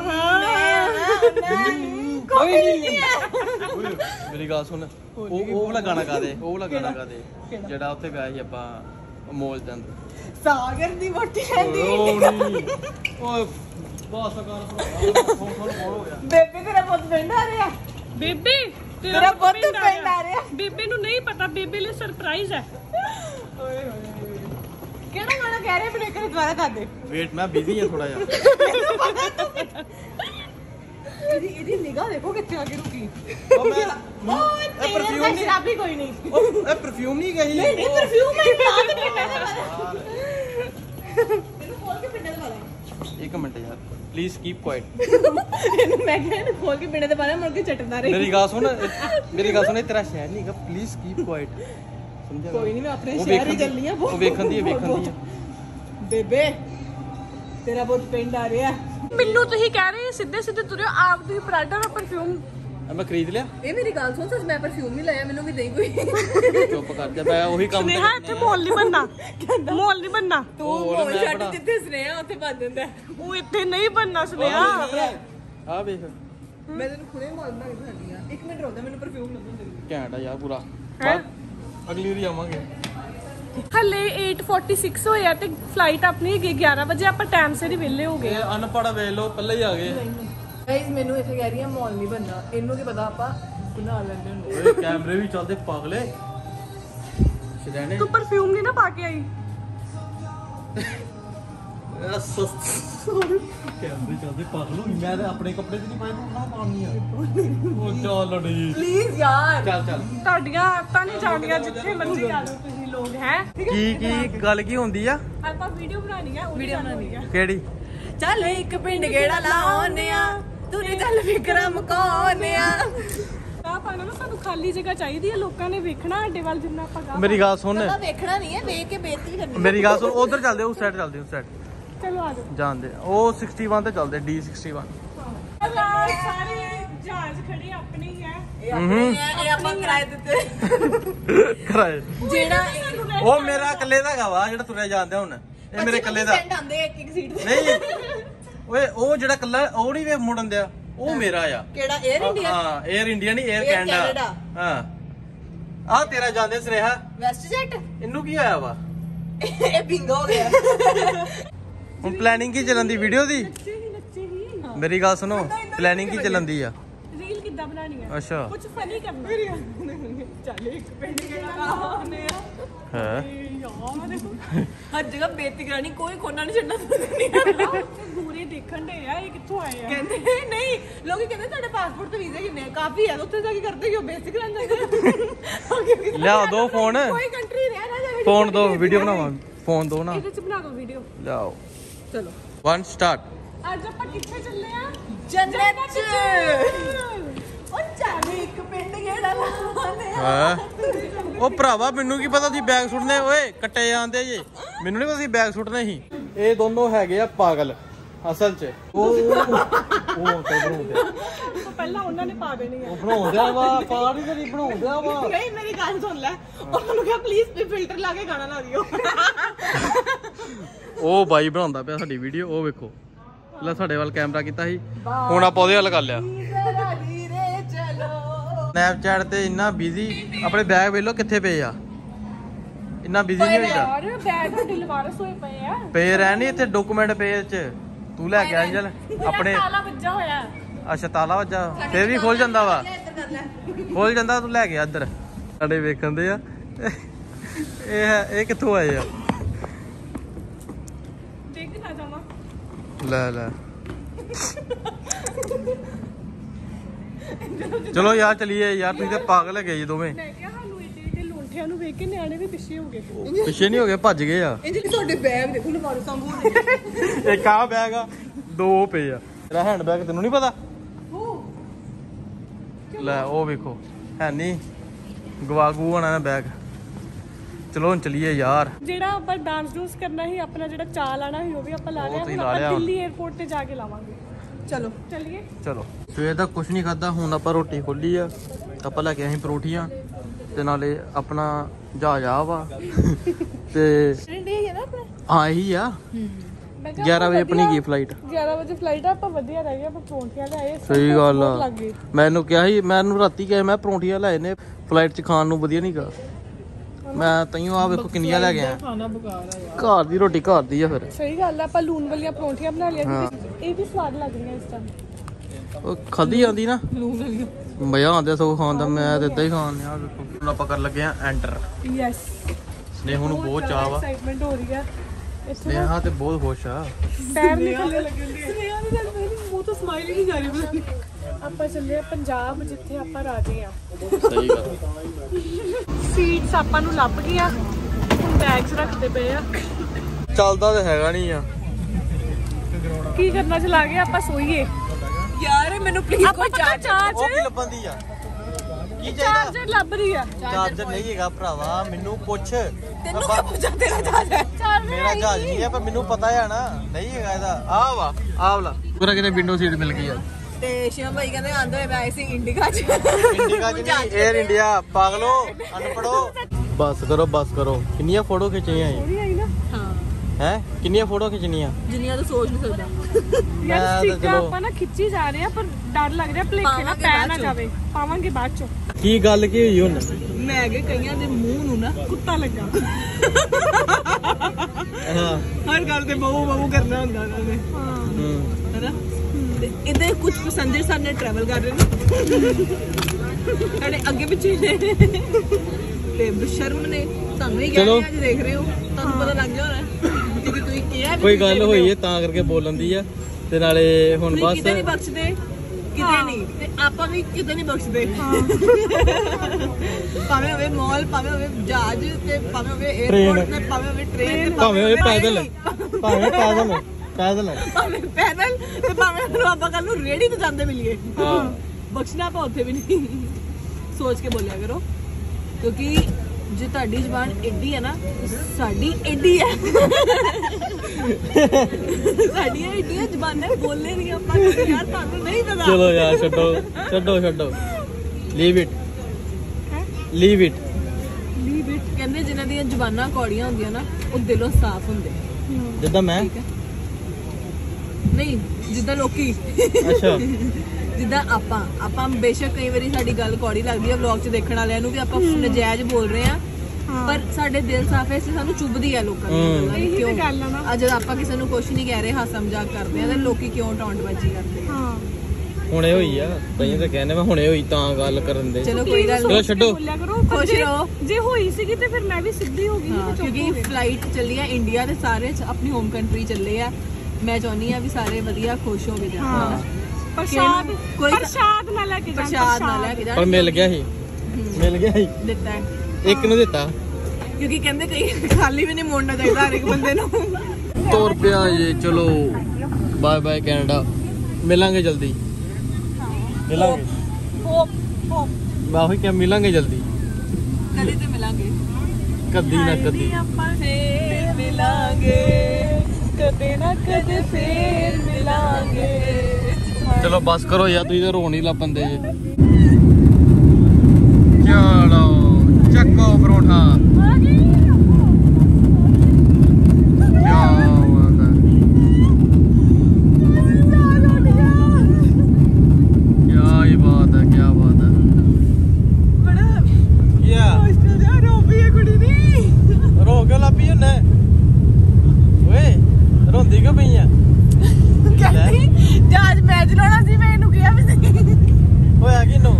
ਕੋਈ ਨਹੀਂ। ਮੇਰੀ ਗੱਲ ਸੁਣ, ਉਹ ਵਾਲਾ ਗਾਣਾ ਗਾ ਦੇ, ਜਿਹੜਾ ਉੱਥੇ ਗਾਇਆ ਸੀ ਆਪਾਂ ਮੋਲ ਦੇ ਅੰਦਰ। ਸਾਗਰ ਦੀ ਵੋਟੀ ਹੈਂਦੀ ਓਏ ਬਸ ਕਰ ਹੋ ਗਿਆ। ਬੇਬੇ ਤੇਰਾ ਬਹੁਤ ਪਿੰਡ ਆ ਰਿਹਾ। ਬੇਬੇ ਤੇਰਾ ਬਹੁਤ ਪਿੰਡ ਆ ਰਿਹਾ। ਬੇਬੇ ਨੂੰ ਨਹੀਂ ਪਤਾ, ਬੇਬੇ ਲਈ ਸਰਪ੍ਰਾਈਜ਼ ਹੈ। ਕਿਹੜਾ ਗਾਣਾ ਕਹਿ ਰਹੇ ਮੈਨੂੰ ਇੱਕ ਦੁਬਾਰਾ ਦੱਸ ਦੇ। ਵੇਟ ਮੈਂ ਬਿਜ਼ੀ ਹਾਂ ਥੋੜਾ ਜਿਹਾ। ਇਹਦੀ ਨਿਗਾਹ ਦੇਖੋ ਕਿੱਥੇ ਆ ਕੇ ਰੁਕੀ। ਇਹ ਪਰਫਿਊਮ ਨਹੀਂ, ਸ਼ਰਾਬੀ ਕੋਈ ਨਹੀਂ। ਇਹ ਪਰਫਿਊਮ ਨਹੀਂ ਗਈ। ਨਹੀਂ ਪਰਫਿਊਮ ਹੈ ਯਾਦ ਇਹਨੂੰ ਖੋਲ ਕੇ ਪਿੰਡੇ ਦੇ ਵਾਲਾ। ਇੱਕ ਮਿੰਟ ਯਾਰ ਪਲੀਜ਼ ਕੀਪ ਕੁਆਇਟ। ਇਹਨੂੰ ਮੈਂ ਕਿਹਾ ਇਹਨੂੰ ਖੋਲ ਕੇ ਪਿੰਡੇ ਦੇ ਵਾਲਾ ਮੁੜ ਕੇ ਚਟਦਾ ਰਹੇ। ਮੇਰੀ ਗੱਲ ਸੁਣ ਇਹ ਤੇਰਾ ਸ਼ਹਿਰ ਨਹੀਂਗਾ, ਪਲੀਜ਼ ਕੀਪ ਕੁਆਇਟ। ਸਮਝਿਆ? ਕੋਈ ਨਹੀਂ ਮੈਂ ਆਪਣੇ ਸ਼ਹਿਰ ਹੀ ਚੱਲਨੀ ਆ। ਉਹ ਵੇਖਣ ਦੀ ਬੇਬੇ ਤੇਰਾ ਬਹੁਤ ਪਿੰਡ ਆ ਰਿਹਾ। ਮੈਨੂੰ ਤੁਸੀਂ ਕਹਿ ਰਹੇ ਸਿੱਧੇ ਤੁਰਿਓ ਆਪ ਤੁਸੀਂ ਪ੍ਰਾਡਾ ਦਾ ਪਰਫਿਊਮ ਮੈਂ ਖਰੀਦ ਲਿਆ। ਇਹ ਮੇਰੀ ਗੱਲ ਸੁਣ, ਸੱਚ ਮੈਂ ਪਰਫਿਊਮ ਨਹੀਂ ਲਾਇਆ, ਮੈਨੂੰ ਵੀ ਦੇਈ ਕੋਈ। ਚੁੱਪ ਕਰ ਜਾ, ਮੈਂ ਉਹੀ ਕੰਮ ਸਨੇਹਾ ਇੱਥੇ ਮੋਲ ਨਹੀਂ ਬਣਨਾ। ਮੋਲ ਨਹੀਂ ਬਣਨਾ। ਤੂੰ ਮੋਲ ਛੱਡ ਜਿੱਥੇ ਸਨੇਹਾ ਉੱਥੇ ਭੱਜ ਜਾਂਦਾ। ਉਹ ਇੱਥੇ ਨਹੀਂ ਬਣਨਾ ਸਨੇਹਾ। ਆ ਵੇਖ ਮੈਂ ਤੈਨੂੰ ਖੁਰੇ ਮੋਲ ਬਣਾ ਕੇ ਦਿਖਾਉਂਦੀ ਆ। 1 ਮਿੰਟ ਰੁਕ ਜਾ, ਮੈਨੂੰ ਪਰਫਿਊਮ ਲੱਭਣ ਦੇ। ਘੈਂਟ ਆ ਯਾਰ ਪੂਰਾ। ਅਗਲੀ ਵਾਰੀ ਆਵਾਂਗੇ। ਹਲੇ 8:46 ਹੋਇਆ ਤੇ ਫਲਾਈਟ ਆਪਣੀ ਹੈਗੀ 11 ਵਜੇ। ਆਪਾਂ ਟਾਈਮ ਸਿਰ ਹੀ ਵਿਹਲੇ ਹੋ ਗਏ। ਅਨਪੜ੍ਹ ਵੇਖ ਲੋ, ਪਹਿਲੇ ਹੀ ਆ ਗਏ। ਗਾਇਸ ਮੈਨੂੰ ਇੱਥੇ ਕਹਿ ਰਹੀ ਆ ਮੋਲ ਨਹੀਂ ਬਣਨਾ। ਇਹਨੂੰ ਕੀ ਪਤਾ ਆਪਾਂ ਬਣਾ ਲੈਂਦੇ ਹੁੰਦੇ। ਓਏ ਕੈਮਰੇ ਵੀ ਚੱਲਦੇ ਪਾਗਲੇ। ਸ਼ਦੈਨੇ ਤੂੰ ਪਰਫਿਊਮ ਨਹੀਂ ਨਾ ਪਾ ਕੇ ਆਈ। ਕੈਮਰੇ ਚੱਲਦੇ ਪਾਗਲ ਹੋਈ। ਮੈਂ ਆਪਣੇ ਕੱਪੜੇ ਤੇ ਨਹੀਂ ਪਾਏ, ਉਹਨਾਂ ਨੂੰ ਪਾਉਣੀ ਆ। ਉਹ ਚੱਲ ਲੜੀ ਪਲੀਜ਼ ਯਾਰ। ਚੱਲ ਤੁਹਾਡੀਆਂ ਆਦਤਾਂ ਨਹੀਂ ਜਾਣੀਆਂ ਜਿੱਥੇ ਮਰਜ਼ੀ ਜਾ ਲਓ ਤੁਸੀਂ ਲੋਕ ਹੈ। ਕੀ ਗੱਲ ਕੀ ਹੁੰਦੀ ਆ? ਆਪਾਂ ਵੀਡੀਓ ਬਣਾਣੀ ਆ, ਵੀਡੀਓ ਬਣਾਣੀ ਆ। ਕਿਹੜੀ? ਚੱਲ ਇੱਕ ਪਿੰਡ ਗੇੜਾ ਲਾਉਨੇ ਆ ਤੂੰ ਨੀ ਚੱਲ ਵਿਕਰਮ ਕੋਨੇ ਆ ਆ ਪਾਣਾ ਨਾ ਸਾਨੂੰ ਖਾਲੀ ਜਗ੍ਹਾ ਚਾਹੀਦੀ ਹੈ ਲੋਕਾਂ ਨੇ ਵੇਖਣਾ ਸਾਡੇ ਵੱਲ ਜਿੰਨਾ ਆਪਾਂ ਗਾ ਮੇਰੀ ਗੱਲ ਸੁਣ ਤਾਂ ਵੇਖਣਾ ਨਹੀਂ ਹੈ ਵੇਖ ਕੇ ਬੇਇੱਜ਼ਤੀ ਕਰਨੀ ਮੇਰੀ ਗੱਲ ਸੁਣ ਉਧਰ ਚੱਲਦੇ ਉਸ ਸਾਈਡ ਚੱਲਦੇ ਉਸ ਸਾਈਡ ਚਲੋ ਆ ਜਾਓ ਜਾਂਦੇ ਉਹ 61 ਤੇ ਚੱਲਦੇ D61 ਸਾਰੇ ਜਹਾਜ਼ ਖੜੇ ਆਪਣੇ ਹੀ ਹੈ ਇਹ ਆਪਾਂ ਕਿਰਾਏ ਦਿੱਤੇ ਕਰਾਏ ਜਿਹੜਾ ਉਹ ਮੇਰਾ ਇਕੱਲੇ ਦਾ ਹੈਗਾ ਵਾ ਜਿਹੜਾ ਤੁਰਿਆ ਜਾਂਦਾ ਹੁਣ ਇਹ ਮੇਰੇ ਇਕੱਲੇ ਦਾ ਆਂਦੇ ਇੱਕ ਇੱਕ ਸੀਟ ਤੇ ਨਹੀਂ ਓਏ ਉਹ ਜਿਹੜਾ ਇਕੱਲਾ ਉਹ ਨਹੀਂ ਵੇ ਮੁੜਨ ਦਿਆ ਉਹ ਮੇਰਾ ਆ ਕਿਹੜਾ 에ਅਰ ਇੰਡੀਆ ਹਾਂ 에ਅਰ ਇੰਡੀਆ ਨਹੀਂ 에ਅਰ Air ਕੈਨੇਡਾ Canada। ਹਾਂ ਆ ਤੇਰਾ ਜਾਂਦੇ ਸੁਨੇਹਾ ਵੈਸਟ ਜੈਟ ਇਹਨੂੰ ਕੀ ਹੋਇਆ ਵਾ ਇਹ ਬਿੰਗ ਹੋ ਗਿਆ ਹੁਣ ਪਲੈਨਿੰਗ ਕੀ ਚੱਲਣ ਦੀ ਵੀਡੀਓ ਦੀ ਨੱਚੇ ਹੀ ਮੇਰੀ ਗੱਲ ਸੁਣੋ ਪਲੈਨਿੰਗ ਕੀ ਚੱਲਣ ਦੀ ਆ ਰੀਲ ਕਿੱਦਾਂ ਬਣਾਣੀ ਹੈ ਅੱਛਾ ਕੁਝ ਫਨੀ ਕਰਨਾ ਚੱਲ ਇੱਕ ਪਿੰਡ ਗੇੜਾ ਲਾਉਨੇ ਆ ਹੈ ਯਾਰ ਦੇਖੋ ਹਰ ਜਗ੍ਹਾ ਬੇਇੱਜ਼ਤੀ ਕਰਾਣੀ ਕੋਈ ਕੋਨਾ ਨਹੀਂ ਛੱਡਣਾ ਗੂਰੇ ਦੇਖਣ ਦੇ ਆ ਇਹ ਕਿੱਥੋਂ ਆਏ ਆ ਕਹਿੰਦੇ ਨਹੀਂ ਲੋਕੀ ਕਹਿੰਦੇ ਤੁਹਾਡੇ ਪਾਸਪੋਰਟ ਤੇ ਵੀਜ਼ਾ ਕਿੰਨੇ ਆ ਕਾਫੀ ਆ ਉੱਥੇ ਜਾ ਕੇ ਕਰਦੇ ਕਿਉਂ ਬੇਇੱਜ਼ਤੀ ਕਰਾਉਣ ਜਾਂਦੇ ਲਿਆਓ ਦੋ ਫੋਨ ਕੋਈ ਕੰਟਰੀ ਰਹਿ ਨਾ ਜਾਵੇ ਫੋਨ ਦੋ ਵੀਡੀਓ ਬਣਾਵਾਂ ਫੋਨ ਦੋ ਨਾ ਇਹਦੇ ਚ ਬਣਾ ਦੋ ਵੀਡੀਓ ਲਿਆਓ ਚਲੋ 1 ਸਟਾਰਟ ਅੱਜ ਆਪਾਂ ਕਿੱਥੇ ਚੱਲੇ ਆ ਜੰਨਤ ਚ ਉਹ ਚਾਹੇ ਇੱਕ ਪਿੰਡ ਗੇੜਾ ਲਾਉਨੇ ਆ ਹਾਂ ਉਹ ਭਰਾਵਾ ਮੈਨੂੰ ਕੀ ਪਤਾ ਸੀ ਬੈਗ ਸੁੱਟਨੇ ਓਏ ਕੱਟੇ ਜਾਂਦੇ ਜੇ ਮੈਨੂੰ ਨਹੀਂ ਪਤਾ ਸੀ ਬੈਗ ਸੁੱਟਨੇ ਸੀ ਇਹ ਦੋਨੋਂ ਹੈਗੇ ਆ ਪਾਗਲ ਅਸਲ 'ਚ ਉਹ ਬਣਾਉਂਦੇ ਪਹਿਲਾਂ ਉਹਨਾਂ ਨੇ ਪਾ ਦੇਣੀ ਆ ਉਹ ਬਣਾਉਂਦੇ ਆ ਵਾ ਪਾਣੀ ਤੇ ਨਹੀਂ ਬਣਾਉਂਦੇ ਆ ਵਾ ਨਹੀਂ ਮੇਰੀ ਗੱਲ ਸੁਣ ਲੈ ਉਹਨਾਂ ਨੂੰ ਕਿਹਾ ਪਲੀਜ਼ ਫਿਲਟਰ ਲਾ ਕੇ ਗਾਣਾ ਲਾ ਦਿਓ ਉਹ ਬਾਈ ਬਣਾਉਂਦਾ ਪਿਆ ਸਾਡੀ ਵੀਡੀਓ ਉਹ ਵੇਖੋ ਲੈ ਸਾਡੇ ਵੱਲ ਕੈਮਰਾ ਕੀਤਾ ਸੀ ਹੁਣ ਆਪਾਂ ਉਹਦੇ ਵੱਲ ਕਰ ਲਿਆ ਜ਼ਰਾ ਧੀਰੇ ਚਲੋ ਸਨੈਪਚੈਟ ਤੇ ਇੰਨਾ ਬਿਜ਼ੀ ਆਪਣੇ ਬੈਗ ਵੇਖ ਲੋ ਕਿੱਥੇ ਪਏ ਆ ਇੰਨਾ ਬਿਜ਼ੀ ਨਹੀਂ ਹੋਈਦਾ ਯਾਰ ਬੈਗ ਤੇ ਦਿਲਵਾਰਸ ਹੋਏ ਪਏ ਆ ਪਏ ਰਹਿ ਨਹੀਂ ਇੱਥੇ ਡਾਕੂਮੈਂਟ ਪਏ ਚ ਤੂੰ ਲੈ ਕੇ ਆ ਅੰਜਲ ਆਪਣੇ ਤਾਲਾ ਵੱਜਾ ਹੋਇਆ ਅੱਛਾ ਤਾਲਾ ਵੱਜਾ ਫੇਰ ਵੀ ਖੁੱਲ ਜਾਂਦਾ ਵਾ ਖੁੱਲ ਜਾਂਦਾ ਤੂੰ ਲੈ ਕੇ ਇੱਧਰ ਸਾਡੇ ਵੇਖਣ ਦੇ ਆ ਇਹ ਕਿੱਥੋਂ ਆਏ ਆ ਦੇਖ ਨਾ ਜਾਵਾਂ ਲੈ ਚਲੋ ਯਾਰ ਚਲੀਏ ਯਾਰ ਤੁਸੀਂ ਤੇ ਪਾਗਲ ਹੈਗੇ ਜੀ ਦੋਵੇਂ ਮੈਂ ਕਿਹਾ ਸਾਨੂੰ ਏਡੇ ਲੋਂਠਿਆਂ ਨੂੰ ਵੇਖ ਕੇ ਨਿਆਣੇ ਵੀ ਪਿੱਛੇ ਹੋ ਗਏ ਪਿੱਛੇ ਨਹੀਂ ਹੋ ਗਏ ਭੱਜ ਗਏ ਆ ਇਹ ਜਿਹੜੀ ਤੁਹਾਡੇ ਬੈਗ ਦੇਖੋ ਲਵਾਰੋ ਸੰਭੂ ਇੱਕ ਆ ਬੈਗ ਆ ਦੋ ਪਏ ਆ ਤੇਰਾ ਹੈਂਡ ਬੈਗ ਤੈਨੂੰ ਨਹੀਂ ਪਤਾ ਲੈ ਉਹ ਵੇਖੋ ਹੈ ਨਹੀਂ ਗਵਾਗੂ ਹੋਣਾ ਨਾ ਬੈਗ ਚਲੋ ਹੁਣ ਚਲੀਏ ਯਾਰ ਜਿਹੜਾ ਆਪਾਂ ਡਾਂਸ ਡੂਸ ਕਰਨਾ ਸੀ ਆਪਣਾ ਜਿਹੜਾ ਚਾਲ ਆਣਾ ਸੀ ਉਹ ਵੀ ਆਪਾਂ ਲਾ ਉਹ ਲਿਆ ਤੁਸੀਂ ਹੁਣ ਲਾ ਲਿਆ ਆਪਾਂ ਹੁਣ। ਦਿੱਲੀ 에ਅਰਪੋਰਟ ਤੇ ਜਾ ਕੇ ਲਾਵਾਂਗੇ ਚਲੋ ਚੱਲੀਏ ਚਲੋ ਸਵੇਰ ਦਾ ਕੁਝ ਨਹੀਂ ਖਾਦਾ ਹੁਣ ਆਪਾਂ ਰੋਟੀ ਖੋਲੀ ਆ ਆਪਾਂ ਲੈ ਕੇ ਆਏ ਪਰੋਠੀਆਂ ਤੇ ਨਾਲੇ ਆਪਣਾ ਜਹਾਜ਼ ਆ ਵਾ ਤੇ ਇੰਡੀਆ ਹੈ ਨਾ ਆਪਣਾ ਹਾਂ ਇਹੀ ਆ ਮੈਂ ਕਿਹਾ 11 ਵਜੇ ਆਪਣੀ ਕੀ ਫਲਾਈਟ 11 ਵਜੇ ਫਲਾਈਟ ਆ ਆਪਾਂ ਵਧੀਆ ਰਹਿ ਗਏ ਆਪਾਂ ਪਰੌਂਠੀਆਂ ਲਿਆਏ ਸਹੀ ਗੱਲ ਆ ਲੱਗ ਗਏ ਮੈਨੂੰ ਕਿਹਾ ਸੀ ਮੈਨੂੰ ਰਾਤੀ ਕਿਹਾ ਮੈਂ ਪਰੌਂਠੀਆਂ ਲੈ ਨੇ ਫਲਾਈਟ 'ਚ ਖਾਣ ਨੂੰ ਵਧੀਆ ਨਹੀਂਗਾ ਮੈਂ ਤਈਓ ਆ ਵੇਖੋ ਕਿੰਨੀਆਂ ਲੈ ਕੇ ਆਇਆ ਖਾਣਾ ਬੁਕਾਰ ਆ ਯਾਰ ਘਰ ਦੀ ਰੋਟੀ ਘਰ ਦੀ ਆ ਫਿਰ ਸਹੀ ਗੱਲ ਆ ਆਪਾਂ ਲੂਣ ਵਾਲੀਆਂ ਪਰੌਂਠੀਆਂ ਬਣਾ ਲਿਆ ਇਹ ਵੀ ਸਵਾਦ ਲੱਗ ਰਹੀਆਂ ਇਸ ਟਾਈਮ ਉਹ ਖਾਧੀ ਜਾਂਦੀ ਨਾ ਲੂਣ ਵਾਲੀ ਮਜ਼ਾ ਆਉਂਦਾ ਸਗੋਂ ਖਾਣ ਦਾ ਮੈਂ ਤੇ ਇਦਾਂ ਹੀ ਖਾਣ ਆ ਵੇਖੋ ਹੁਣ ਆਪਾਂ ਕਰਨ ਲੱਗੇ ਆ ਐਂਟਰ ਯੈਸ ਸਨੇਹ ਨੂੰ ਬਹੁਤ ਚਾਹ ਵਾ ਐਕਸਾਈਟਮੈਂਟ ਹੋ ਰਹੀ ਆ ਇੱਥੇ ਸਨੇਹਾ ਤੇ ਬਹੁਤ ਖੁਸ਼ ਆ ਪੈਰ ਨਹੀਂ ਥੱਲੇ ਲੱਗੇ ਹੁੰਦੇ ਸਨੇਹਾ ਦੀ ਗੱਲ ਮੇਰੀ ਮੂੰਹ ਤੋਂ ਸਮਾਈਲ ਹੀ ਨਹੀਂ ਜਾ ਰਹੀ ਆਪਾਂ ਚੱਲੇ ਆ ਪੰਜਾਬ ਜਿੱਥੇ ਆਪਾਂ ਰਾਜੇ ਆ ਸਹੀ ਗੱਲ ਸੀਟਸ ਆਪਾਂ ਨੂੰ ਲੱਭ ਗਈਆਂ ਹੁਣ ਬੈਗਸ ਰੱਖਦੇ ਪਏ ਆ ਚੱਲਦਾ ਤੇ ਹੈਗਾ ਨਹੀਂ ਆ ਕੀ ਕਰਨਾ ਚਲਾ ਗਏ ਆਪਾਂ ਸੋਈਏ ਯਾਰ ਮੈਨੂੰ ਪਲੀਜ਼ ਆਪਾਂ ਪਤਾ ਉਹ ਚਾਰਜ ਕੀ ਲੱਭਣ ਦੀ ਆ ਕੀ ਚਾਹੀਦਾ ਚਾਰਜਰ ਲੱਭ ਰਹੀ ਆ ਚਾਰਜਰ ਨਹੀਂ ਹੈਗਾ ਭਰਾਵਾ ਮੈਨੂੰ ਪੁੱਛ ਤੈਨੂੰ ਕੀ ਪੁੱਛਾ ਤੇਰਾ ਜਹਾਜ਼ ਮੇਰਾ ਜਹਾਜ਼ ਨਹੀਂ ਹੈ ਪਰ ਮੈਨੂੰ ਪਤਾ ਹੈ ਨਾ ਨਹੀਂ ਹੈਗਾ ਇਹਦਾ ਆਹ ਵਾ ਆਹ ਵਾਲਾ ਪੂਰਾ ਕਿਤੇ ਵਿੰਡੋ ਸੀਟ ਮਿਲ ਗਈ ਆ ਤੇ ਸ਼ਿਵਮ ਭਾਈ ਕਹਿੰਦੇ ਆਂਦੇ ਹੋਏ ਮੈਂ ਸੀ ਇੰਡੀਗਾ ਚ ਇੰਡੀਗਾ ਚ ਨਹੀਂ 에ਅਰ ਇੰਡੀਆ ਪਾਗਲੋ ਅਨਪੜੋ ਬਸ ਕਰੋ ਕਿੰਨੀਆਂ ਫੋਟੋ ਖਿੱਚੀਆਂ ਥੋੜੀ ਆਈ ਨਾ ਹਾਂ ਹੈ ਕਿੰਨੀਆਂ ਫੋਟੋ ਖਿੱਚਣੀਆਂ ਜਿੰਨੀਆਂ ਤਾਂ ਸੋਚ ਨਹੀਂ ਸਕਦਾ ਯਾਰ ਮੈਂ ਤਾਂ ਸਟਿੱਕਰ ਚਲੋ- ਆਪਾਂ ਨਾ ਖਿੱਚੀ ਜਾ ਰਹੇ ਆ ਪਰ ਡਰ ਲੱਗ ਰਿਹਾ ਭਲੇਖੇ ਨਾ ਪਾਵਾਂਗੇ ਪੈ ਨਾ ਬਾਅਦ ਚੋਂ। ਜਾਵੇ ਪਾਵਾਂਗੇ ਬਾਅਦ ਚੋਂ ਕੀ ਗੱਲ ਕੀ ਹੋਈ ਹੁਣ ਮੈਂ ਅਗੇ ਕਈਆਂ ਦੇ ਮੂੰਹ ਨੂੰ ਨਾ ਕੁੱਤਾ ਲੱਗਾ ਹਾਂ ਹਰ ਗੱਲ ਤੇ ਬਹੁ ਕਰਨਾ ਹੁੰਦਾ ਉਹਨਾਂ ਨੇ ਹੈਨਾ ਤੇ ਇਹਦੇ ਕੁਝ ਪੈਸੰਜਰ ਸਾਡੇ ਟਰੈਵਲ ਕਰ ਰਹੇ ਨੇ ਸਾਡੇ ਅੱਗੇ ਪਿੱਛੇ ਨੇ ਤੇ ਬਸ਼ਰਮ ਨੇ ਤੁਹਾਨੂੰ ਹੀ ਚਲੋ। ਕਹਿ ਅੱਜ ਦੇਖ ਰਹੇ ਹੋ ਤੁਹਾਨੂੰ ਪਤਾ ਲੱਗ ਗਿਆ ਹੋਣਾ ਕਿ ਤੁਸੀਂ ਕਿਹਾ ਵੀ ਕੋਈ ਤੁਸੀਂ ਗੱਲ ਦੇਖ ਹੋਈ ਰਹੇ ਹੈ ਤਾਂ ਕਰਕੇ ਬੋਲਣ ਦੀ ਆ ਤੇ ਨਾਲੇ ਹੁਣ ਹੋ। ਬਸ ਕਿਤੇ ਨਹੀਂ ਬਖਸ਼ਦੇ ਕਿਤੇ ਨਹੀਂ ਤੇ ਆਪਾਂ ਵੀ ਕਿਤੇ ਨਹੀਂ ਬਖਸ਼ਦੇ ਭਾਵੇਂ ਹੋਵੇ ਮਾਲ ਭਾਵੇਂ ਹੋਵੇ ਜਹਾਜ਼ ਤੇ ਭਾਵੇਂ ਹੋਵੇ 에어ਪੋਰਟ ਤੇ ਭਾਵੇਂ ਹੋਵੇ ਟ੍ਰੇਨ ਤੇ ਭਾਵੇਂ ਹੋਏ ਪੈਦਲ ਭਾਵੇਂ ਪੈਦਲ ਪੈਦਲ ਭਾਵੇਂ ਪੈਦਲ ਤੇ ਭਾਵੇਂ ਸਾਨੂੰ ਆਪਾਂ ਕੱਲ ਨੂੰ ਰੇੜੀ ਤੇ ਜਾਂਦੇ ਮਿਲੀਏ ਹਾਂ ਬਖਸ਼ਣਾ ਆਪਾਂ ਉੱਥੇ ਵੀ ਨਹੀਂ ਸੋਚ ਕੇ ਬੋਲਿਆ ਕਰੋ ਕਿਉਂਕਿ ਜੇ ਤੁਹਾਡੀ ਜ਼ਬਾਨ ਏਡੀ ਹੈ ਨਾ ਸਾਡੀ ਏਡੀ ਹੈ ਸਾਡੀਆਂ ਏਡੀਆਂ ਜ਼ਬਾਨਾਂ ਬੋਲੇ ਨਹੀਂ ਆਪਾਂ ਯਾਰ ਤੁਹਾਨੂੰ ਨਹੀਂ ਪਤਾ ਚਲੋ ਯਾਰ ਛੱਡੋ ਛੱਡੋ ਛੱਡੋ ਲੀਵ ਇਟ ਲੀਵ ਇਟ ਕਹਿੰਦੇ ਜਿਨ੍ਹਾਂ ਦੀਆਂ ਜ਼ਬਾਨਾਂ ਕੌੜੀਆਂ ਹੁੰਦੀਆਂ ਨਾ ਉਹ ਦਿਲੋਂ ਸਾਫ਼ ਹੁੰਦੇ ਜਿੱਦਾਂ ਮੈਂ ਠੀਕ ਹੈ ਨਹੀਂ ਜਿੱਦਾਂ ਲੋਕੀ ਅੱਛਾ ਜਿੱਦਾਂ ਆਪਾਂ ਬੇਸ਼ੱਕ ਕਈ ਵਾਰੀ ਸਾਡੀ ਗੱਲ ਕੌੜੀ ਲੱਗਦੀ ਹੈ ਵਲੌਗ 'ਚ ਦੇਖਣ ਵਾਲਿਆਂ ਨੂੰ ਵੀ ਆਪਾਂ ਨਜਾਇਜ਼ ਬੋਲ ਰਹੇ ਆ ਪਰ ਸਾਡੇ ਦਿਲ ਸਾਫ਼ ਹੈ ਸਾਨੂੰ ਚੁੱਭਦੀ ਆ ਲੋਕਾਂ ਦੀ ਕਿਉਂ ਅੱਜ ਆਪਾਂ ਕਿਸੇ ਨੂੰ ਕੁਝ ਨਹੀਂ ਕਹਿ ਰਹੇ ਹਾਸਾ ਮਜ਼ਾਕ ਕਰਦੇ ਆ ਤੇ ਲੋਕੀ ਕਿਉਂ ਟੌਂਟਬਾਜ਼ੀ ਕਰਦੇ ਆ ਹੁਣੇ ਹੋਈ ਆ ਕਈ ਤਾਂ ਕਹਿੰਦੇ ਮੈਂ ਹੁਣੇ ਹੋਈ ਤਾਂ ਗੱਲ ਕਰਨ ਦੇ ਚਲੋ ਕੋਈ ਗੱਲ ਚਲੋ ਛੱਡੋ ਖੁਸ਼ ਰਹੋ ਜੇ ਹੋਈ ਸੀਗੀ ਤੇ ਫਿਰ ਮੈਂ ਵੀ ਸਿੱਧੀ ਹੋ ਗਈ ਕਿਉਂਕਿ ਫਲਾਈਟ ਚੱਲੀ ਆ ਇੰਡੀਆ ਦੇ ਸਾਰੇ ਆਪਣੀ ਹੋਮ ਕੰਟਰੀ ਚੱਲੇ ਆ ਮੈਂ ਚਾਹੁੰਦੀ ਆ ਵੀ ਸਾਰੇ ਵਧੀਆ ਖੁਸ਼ ਹੋ ਕੇ ਜਾਣ ਪ੍ਰਸ਼ਾਦ ਨਾ ਲੈ ਕੇ ਜਾਣ ਪਰ ਮਿਲ ਗਿਆ ਸੀ ਦਿੱਤਾ ਹੈ ਇੱਕ ਨੂੰ ਦਿੱਤਾ ਕਿਉਂਕਿ ਕਹਿੰਦੇ ਕਈ ਖਾਲੀ ਵੀ ਨਹੀਂ ਮੋੜਨਾ ਚਾਹੀਦਾ ਹਰ ਇੱਕ ਬੰਦੇ ਨੂੰ ਤੋਰ ਪਿਆ ਜੀ ਚਲੋ ਬਾਏ ਬਾਏ ਕੈਨੇਡਾ ਮਿਲਾਂਗੇ ਜਲਦੀ ਮਿਲਾਂਗੇ ਮੈਂ ਉਹੀ ਕਿਹਾ ਮਿਲਾਂਗੇ ਜਲਦੀ ਕਦੀ ਤੇ ਮਿਲਾਂਗੇ ਕਦੀ ਨਾ ਕਦੀ ਆਪਾਂ ਫੇਰ ਮਿਲਾਂਗੇ ਕਦੇ ਨਾ ਕਦੇ ਫੇਰ ਮਿਲਾਂਗੇ ਚਲੋ ਬਸ ਕਰੋ ਯਾਰ ਤੁਸੀਂ ਤਾਂ ਰੋਣ ਹੀ ਲੱਗ ਪੰਦੇ ਜੇ ਚਲੋ ਚੱਕੋ ਪਰੌਂਠਾ ਜਹਾਜ਼ ਮੈਂ ਚਲਾਉਣਾ ਸੀ ਮੈਂ ਇਹਨੂੰ ਕਿਹਾ ਵੀ ਸੀ ਹੋਇਆ ਕਿਨੂੰ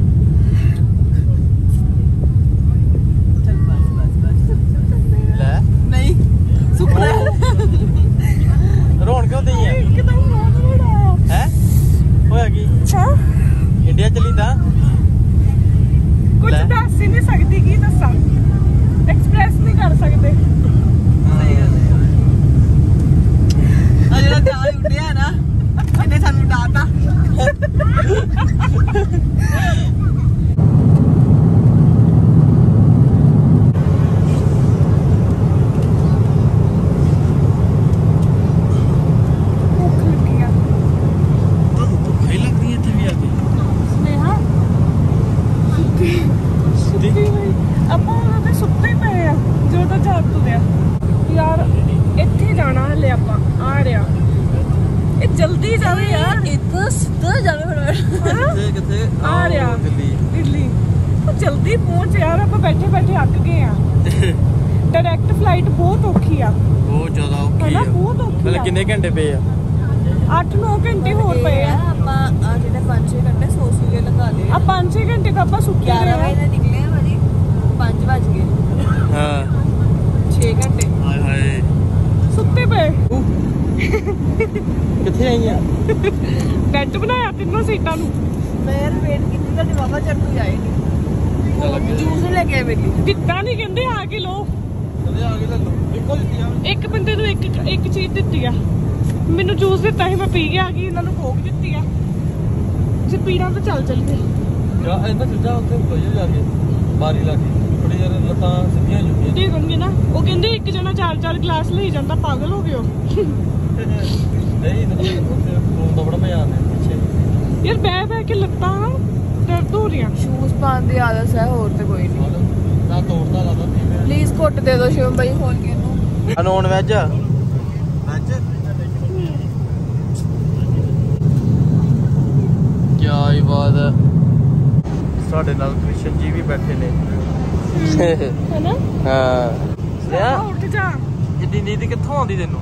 ਚੱਲ ਬਸ ਲੈ ਨਹੀਂ ਸੁਪਨਾ ਰੋਣ ਕਿਉਂ ਦਈ ਹੈ ਹੈ ਹੋਇਆ ਕੀ ਇੰਡੀਆ ਚਲੀ ਤਾਂ ਕੁਝ ਦੱਸ ਹੀ ਨਹੀਂ ਸਕਦੀ ਕੀ ਦੱਸਾਂ ਐਕਸਪ੍ਰੈਸ ਨਹੀਂ ਕਰ ਸਕਦੇ ਸਹੀ ਗੱਲ ਹੈ ਆ ਜਿਹੜਾ ਜਹਾਜ਼ ਉੱਡਿਆ ਨਾ ਇਹਨੇ ਸਾਨੂੰ ਡਾਟਾ ਭੁੱਖ ਲੱਗੀ ਆ ਤੁਹਾਨੂੰ ਭੁੱਖ ਹੀ ਲੱਗਦੀ ਹੈ ਇੱਥੇ ਵੀ ਆ ਕੇ ਸਨੇਹਾ ਸੁੱਤੀ ਹੋਈ ਆਪਾਂ ਉਹਨਾਂ ਦੇ ਸੁੱਤੇ ਪਏ ਆ ਜਦੋਂ ਦਾ ਜਾਗ ਤੁਰਿਆ ਯਾਰ ਇੱਥੇ ਜਾਣਾ ਹਲੇ ਆਪਾਂ ਆ ਰਿਹਾ ਇਹ ਜਲਦੀ ਜਾਵੇ ਯਾਰ ਇੱਥੇ ਸਿੱਧਾ ਜਾਵੇ ਫਟਾਫਟ ਕਿੱਥੇ ਆ ਰਿਹਾ ਦਿੱਲੀ ਉਹ ਜਲਦੀ ਪਹੁੰਚ ਯਾਰ ਆਪਾਂ ਬੈਠੇ ਬੈਠੇ ਅੱਕ ਗਏ ਆ ਡਾਇਰੈਕਟ ਫਲਾਈਟ ਬਹੁਤ ਔਖੀ ਆ ਬਹੁਤ ਜ਼ਿਆਦਾ ਔਖੀ ਹਨਾ ਆ ਬਹੁਤ ਔਖੀ ਮਤਲਬ ਆ ਕਿੰਨੇ ਘੰਟੇ ਪਏ ਆ 8-9 ਘੰਟੇ ਹੋਰ ਪਏ ਆ ਆਪਾਂ ਆ ਜਿਹੜੇ 5-6 ਘੰਟੇ ਸੋ ਕੇ ਲਗਾ ਲਏ ਆ 5-6 ਘੰਟੇ ਤਾਂ ਆਪਾਂ ਸੁੱਤੇ 11 ਰਹੇ ਵਜੇ ਨਿਕਲੇ ਆ ਭਾਜੀ 5 ਵਜ ਗਏ ਹਾਂ 6 ਘੰਟੇ ਹਾਏ ਹਾਏ ਸੁੱਤੇ ਪਏ ਕਿੱਥੇ ਆਈਆਂ ਬੈੱਡ ਬਣਾਇਆ ਤਿੰਨੋਂ ਸੀਟਾਂ ਨੂੰ ਮੈਂ ਯਾਰ ਵੇਟ ਕੀਤੀ ਤਾਂ ਜਵਾਬਾ ਚੱਲ ਕੋਈ ਆਏ ਨਹੀਂ ਜੂਸ ਲੈ ਕੇ ਆਏ ਮੇਰੀ ਦਿੱਤਾ ਨਹੀਂ ਕਹਿੰਦੇ ਆ ਕੇ ਲੋ ਕਦੇ ਆ ਕੇ ਲੈ ਲਓ ਇੱਕੋ ਦਿੱਤੀ ਆ ਇੱਕ ਬੰਦੇ ਨੂੰ ਇੱਕ ਚੀਜ਼ ਦਿੱਤੀ ਆ ਮੈਨੂੰ ਜੂਸ ਦਿੱਤਾ ਸੀ ਮੈਂ ਪੀ ਕੇ ਆ ਗਈ ਇਹਨਾਂ ਨੂੰ ਕੋਕ ਦਿੱਤੀ ਆ ਜੇ ਪੀਣਾ ਤਾਂ ਚੱਲ ਚੱਲੀਏ ਜਾ ਇਹਨਾਂ ਸਿੱਧਾ ਉੱਥੇ ਕੋਈ ਜਾ ਕੇ ਬਾਰੀ ਲਾ ਕੇ ਥੋੜੀ ਜਿਹੀ ਲੱਤਾਂ ਸਿੱਧੀਆਂ ਜੁਗੀਆਂ ਦੇ ਦੂੰਗੇ ਨਾ ਉਹ ਕਹਿੰਦੇ ਇੱਕ ਜਣਾ 4-4 ਗਲਾਸ ਲਈ ਜਾਂਦਾ ਪਾਗਲ ਹੋ ਗਿਓ ਨਹੀਂ ਨਹੀਂ ਉੱਥੇ ਫੋਨ ਦਾ ਬੜਾ ਮਜ਼ਾ ਆਉਂਦਾ ਪਿੱਛੇ ਯਾਰ ਬਹਿ ਕੇ ਲੱਤਾਂ ਦਰਦ ਹੋ ਰਹੀਆਂ ਸ਼ੂਜ਼ ਪਾਉਣ ਦੀ ਆਦਤ ਹੈ ਹੋਰ ਤੇ ਕੋਈ ਨਹੀਂ ਨਾ ਤੋੜਦਾ ਲੱਗਦਾ ਪਲੀਜ਼ ਘੁੱਟ ਦੇ ਦਿਓ ਸ਼ਿਵਮ ਬਾਈ ਖੋਲ ਕੇ ਇਹਨੂੰ ਨੌਨ ਵੈਜ ਵੈਜ ਕੀ ਆਈ ਬਾਤ ਹੈ ਸਾਡੇ ਨਾਲ ਕ੍ਰਿਸ਼ਨ ਜੀ ਵੀ ਬੈਠੇ ਨੇ ਹੈਨਾ ਹਾਂ ਉੱਠ ਜਾ ਇੰਨੀ ਨੀਂਦ ਕਿੱਥੋਂ ਆਉਂਦੀ ਤੈਨੂੰ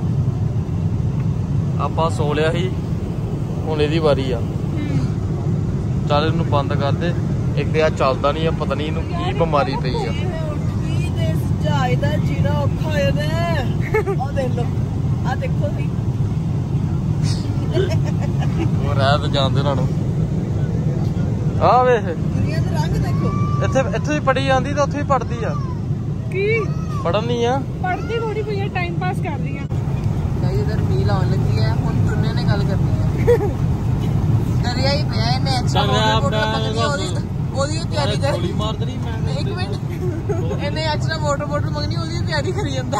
ਆਪਾਂ ਸੋ ਲਿਆ ਸੀ ਹੁਣ ਇਹਦੀ ਵਾਰੀ ਆ ਚੱਲ ਇਹਨੂੰ ਬੰਦ ਕਰ ਦੇ ਇੱਕ ਤੇ ਆ ਚੱਲਦਾ ਨਹੀਂ ਆ ਪਤਾ ਨਹੀਂ ਇਹਨੂੰ ਕੀ ਬਿਮਾਰੀ ਪਈ ਆ ਜਹਾਜ਼ ਦਾ ਜੀਣਾ ਔਖਾ ਹੋ ਜਾਂਦਾ ਉਹ ਦੇਖ ਲਓ ਆ ਦੇਖੋ ਸੀ ਉਹ ਰਹਿ ਤਾਂ ਜਾਂਦੇ ਉਹਨਾਂ ਨੂੰ ਆ ਵੇਖ ਦੁਨੀਆ ਦਾ ਰੰਗ ਦੇਖੋ ਇੱਥੇ ਵੀ ਪੜੀ ਜਾਂਦੀ ਤਾਂ ਉੱਥੇ ਵੀ ਪੜਦੀ ਆ ਕੀ ਪੜਨ ਨਹੀਂ ਆ ਪੜਦੀ ਥੋੜੀ ਪਈ ਆ ਟਾਈਮ ਪਾਸ ਕਰ ਰਹੀ ਆ ਗਾਇਸ इधर मील आने लगी है हुन टुन्ने ने गल करनी है डरिया ही पिया इन्ने एक्स्ट्रा वाटर मंगनी ओदी तैयारी कर गोली मार देनी मैं एक मिनट इन्ने एक्स्ट्रा वाटर बॉटल मंगनी ओदी तैयारी करी ਜਾਂਦਾ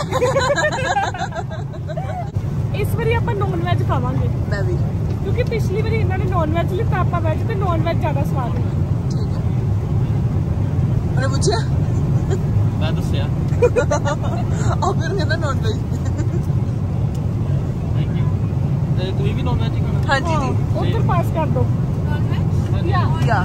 इस बारी ਆਪਾਂ नॉन वेज खावांगे मैं भी क्योंकि पिछली बारी इन्हों ने नॉन वेज लिया ਆਪਾਂ वेज ਤੇ नॉन वेज ज्यादा स्वाद है ठीक है अरे पूछा मैं दसया और फिर कहता नॉन वेज थैंक यू ते तू भी नॉन वेज खाना हां जी जी उधर पास कर दो नॉन वेज या या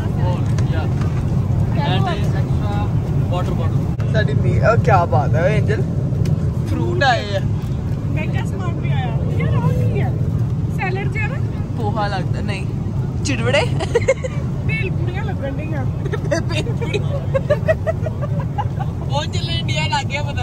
एंड एक्स्ट्रा वाटर बॉटल साडी मील क्या बात है एंजल फ्रूट आए हैं मैंगा सामान भी आया यार और की है सैलेड जे ना पोहा लगता नहीं चिड़वड़े बेल पूड़ियां लगन ਦੀਆਂ ਉਹ ਚੱਲੇ ਇੰਡੀਆ ਲੱਗ ਗਿਆ ਪਤਾ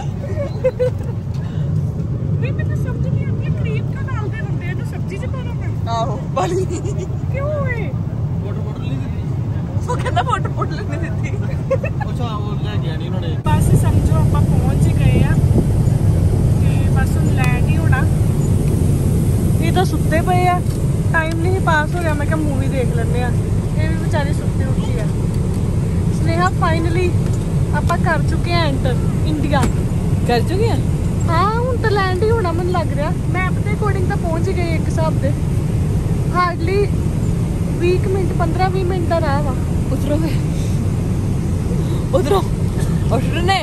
ਨਹੀਂ ਮੈਨੂੰ ਸਮਝ ਨਹੀਂ ਆਉਂਦੀ ਕਰੀਮ ਕਾ ਡਾਲਦੇ ਹੁੰਦੇ ਆ ਜੋ ਸਬਜ਼ੀ ਚ ਪਾਉਣਾ ਮੈਂ ਆਹੋ ਵਾਲੀ ਕਿਉਂ ਏ ਵਾਟਰ ਬੋਟਲ ਨਹੀਂ ਦਿੱਤੀ ਉਹ ਕਹਿੰਦਾ ਵਾਟਰ ਬੋਟਲ ਨਹੀਂ ਦਿੱਤੀ ਅੱਛਾ ਉਹ ਲੈ ਗਿਆ ਨਹੀਂ ਉਹਨਾਂ ਨੇ ਬਸ ਸਮਝੋ ਆਪਾਂ ਪਹੁੰਚ ਹੀ ਗਏ ਆ ਤੇ ਬਸ ਹੁਣ ਲੈਂਡ ਹੀ ਹੋਣਾ ਇਹ ਤਾਂ ਸੁੱਤੇ ਪਏ ਆ ਟਾਈਮ ਨਹੀਂ ਪਾਸ ਹੋ ਰਿਹਾ ਮੈਂ ਕਿਹਾ ਮੂਵੀ ਦੇਖ ਲੈਂਦੇ ਆ ਇਹ ਵੀ ਵਿਚਾਰੇ ਸੁੱਤੇ ਉੱਠੇ ਆ ਸਨੇਹਾ ਫਾਈਨਲੀ ਆਪਾਂ ਕਰ ਚੁੱਕੇ ਆ ਐਂਟਰ ਇੰਡੀਆ ਕਰ ਚੁੱਕੇ ਆ ਹਾਂ ਹੁਣ ਤਾਂ ਲੈਂਡ ਹੀ ਹੋਣਾ ਮੈਨੂੰ ਲੱਗ ਰਿਹਾ ਮੈਪ ਦੇ ਅਕੋਰਡਿੰਗ ਤਾਂ ਪਹੁੰਚ ਹੀ ਗਏ ਇੱਕ ਹਿਸਾਬ ਦੇ ਹਾਰਡਲੀ 20 ਮਿੰਟ 15-20 ਮਿੰਟ ਦਾ ਰਾਹ ਵਾ ਉਧਰੋਂ ਉਧਰਨੇ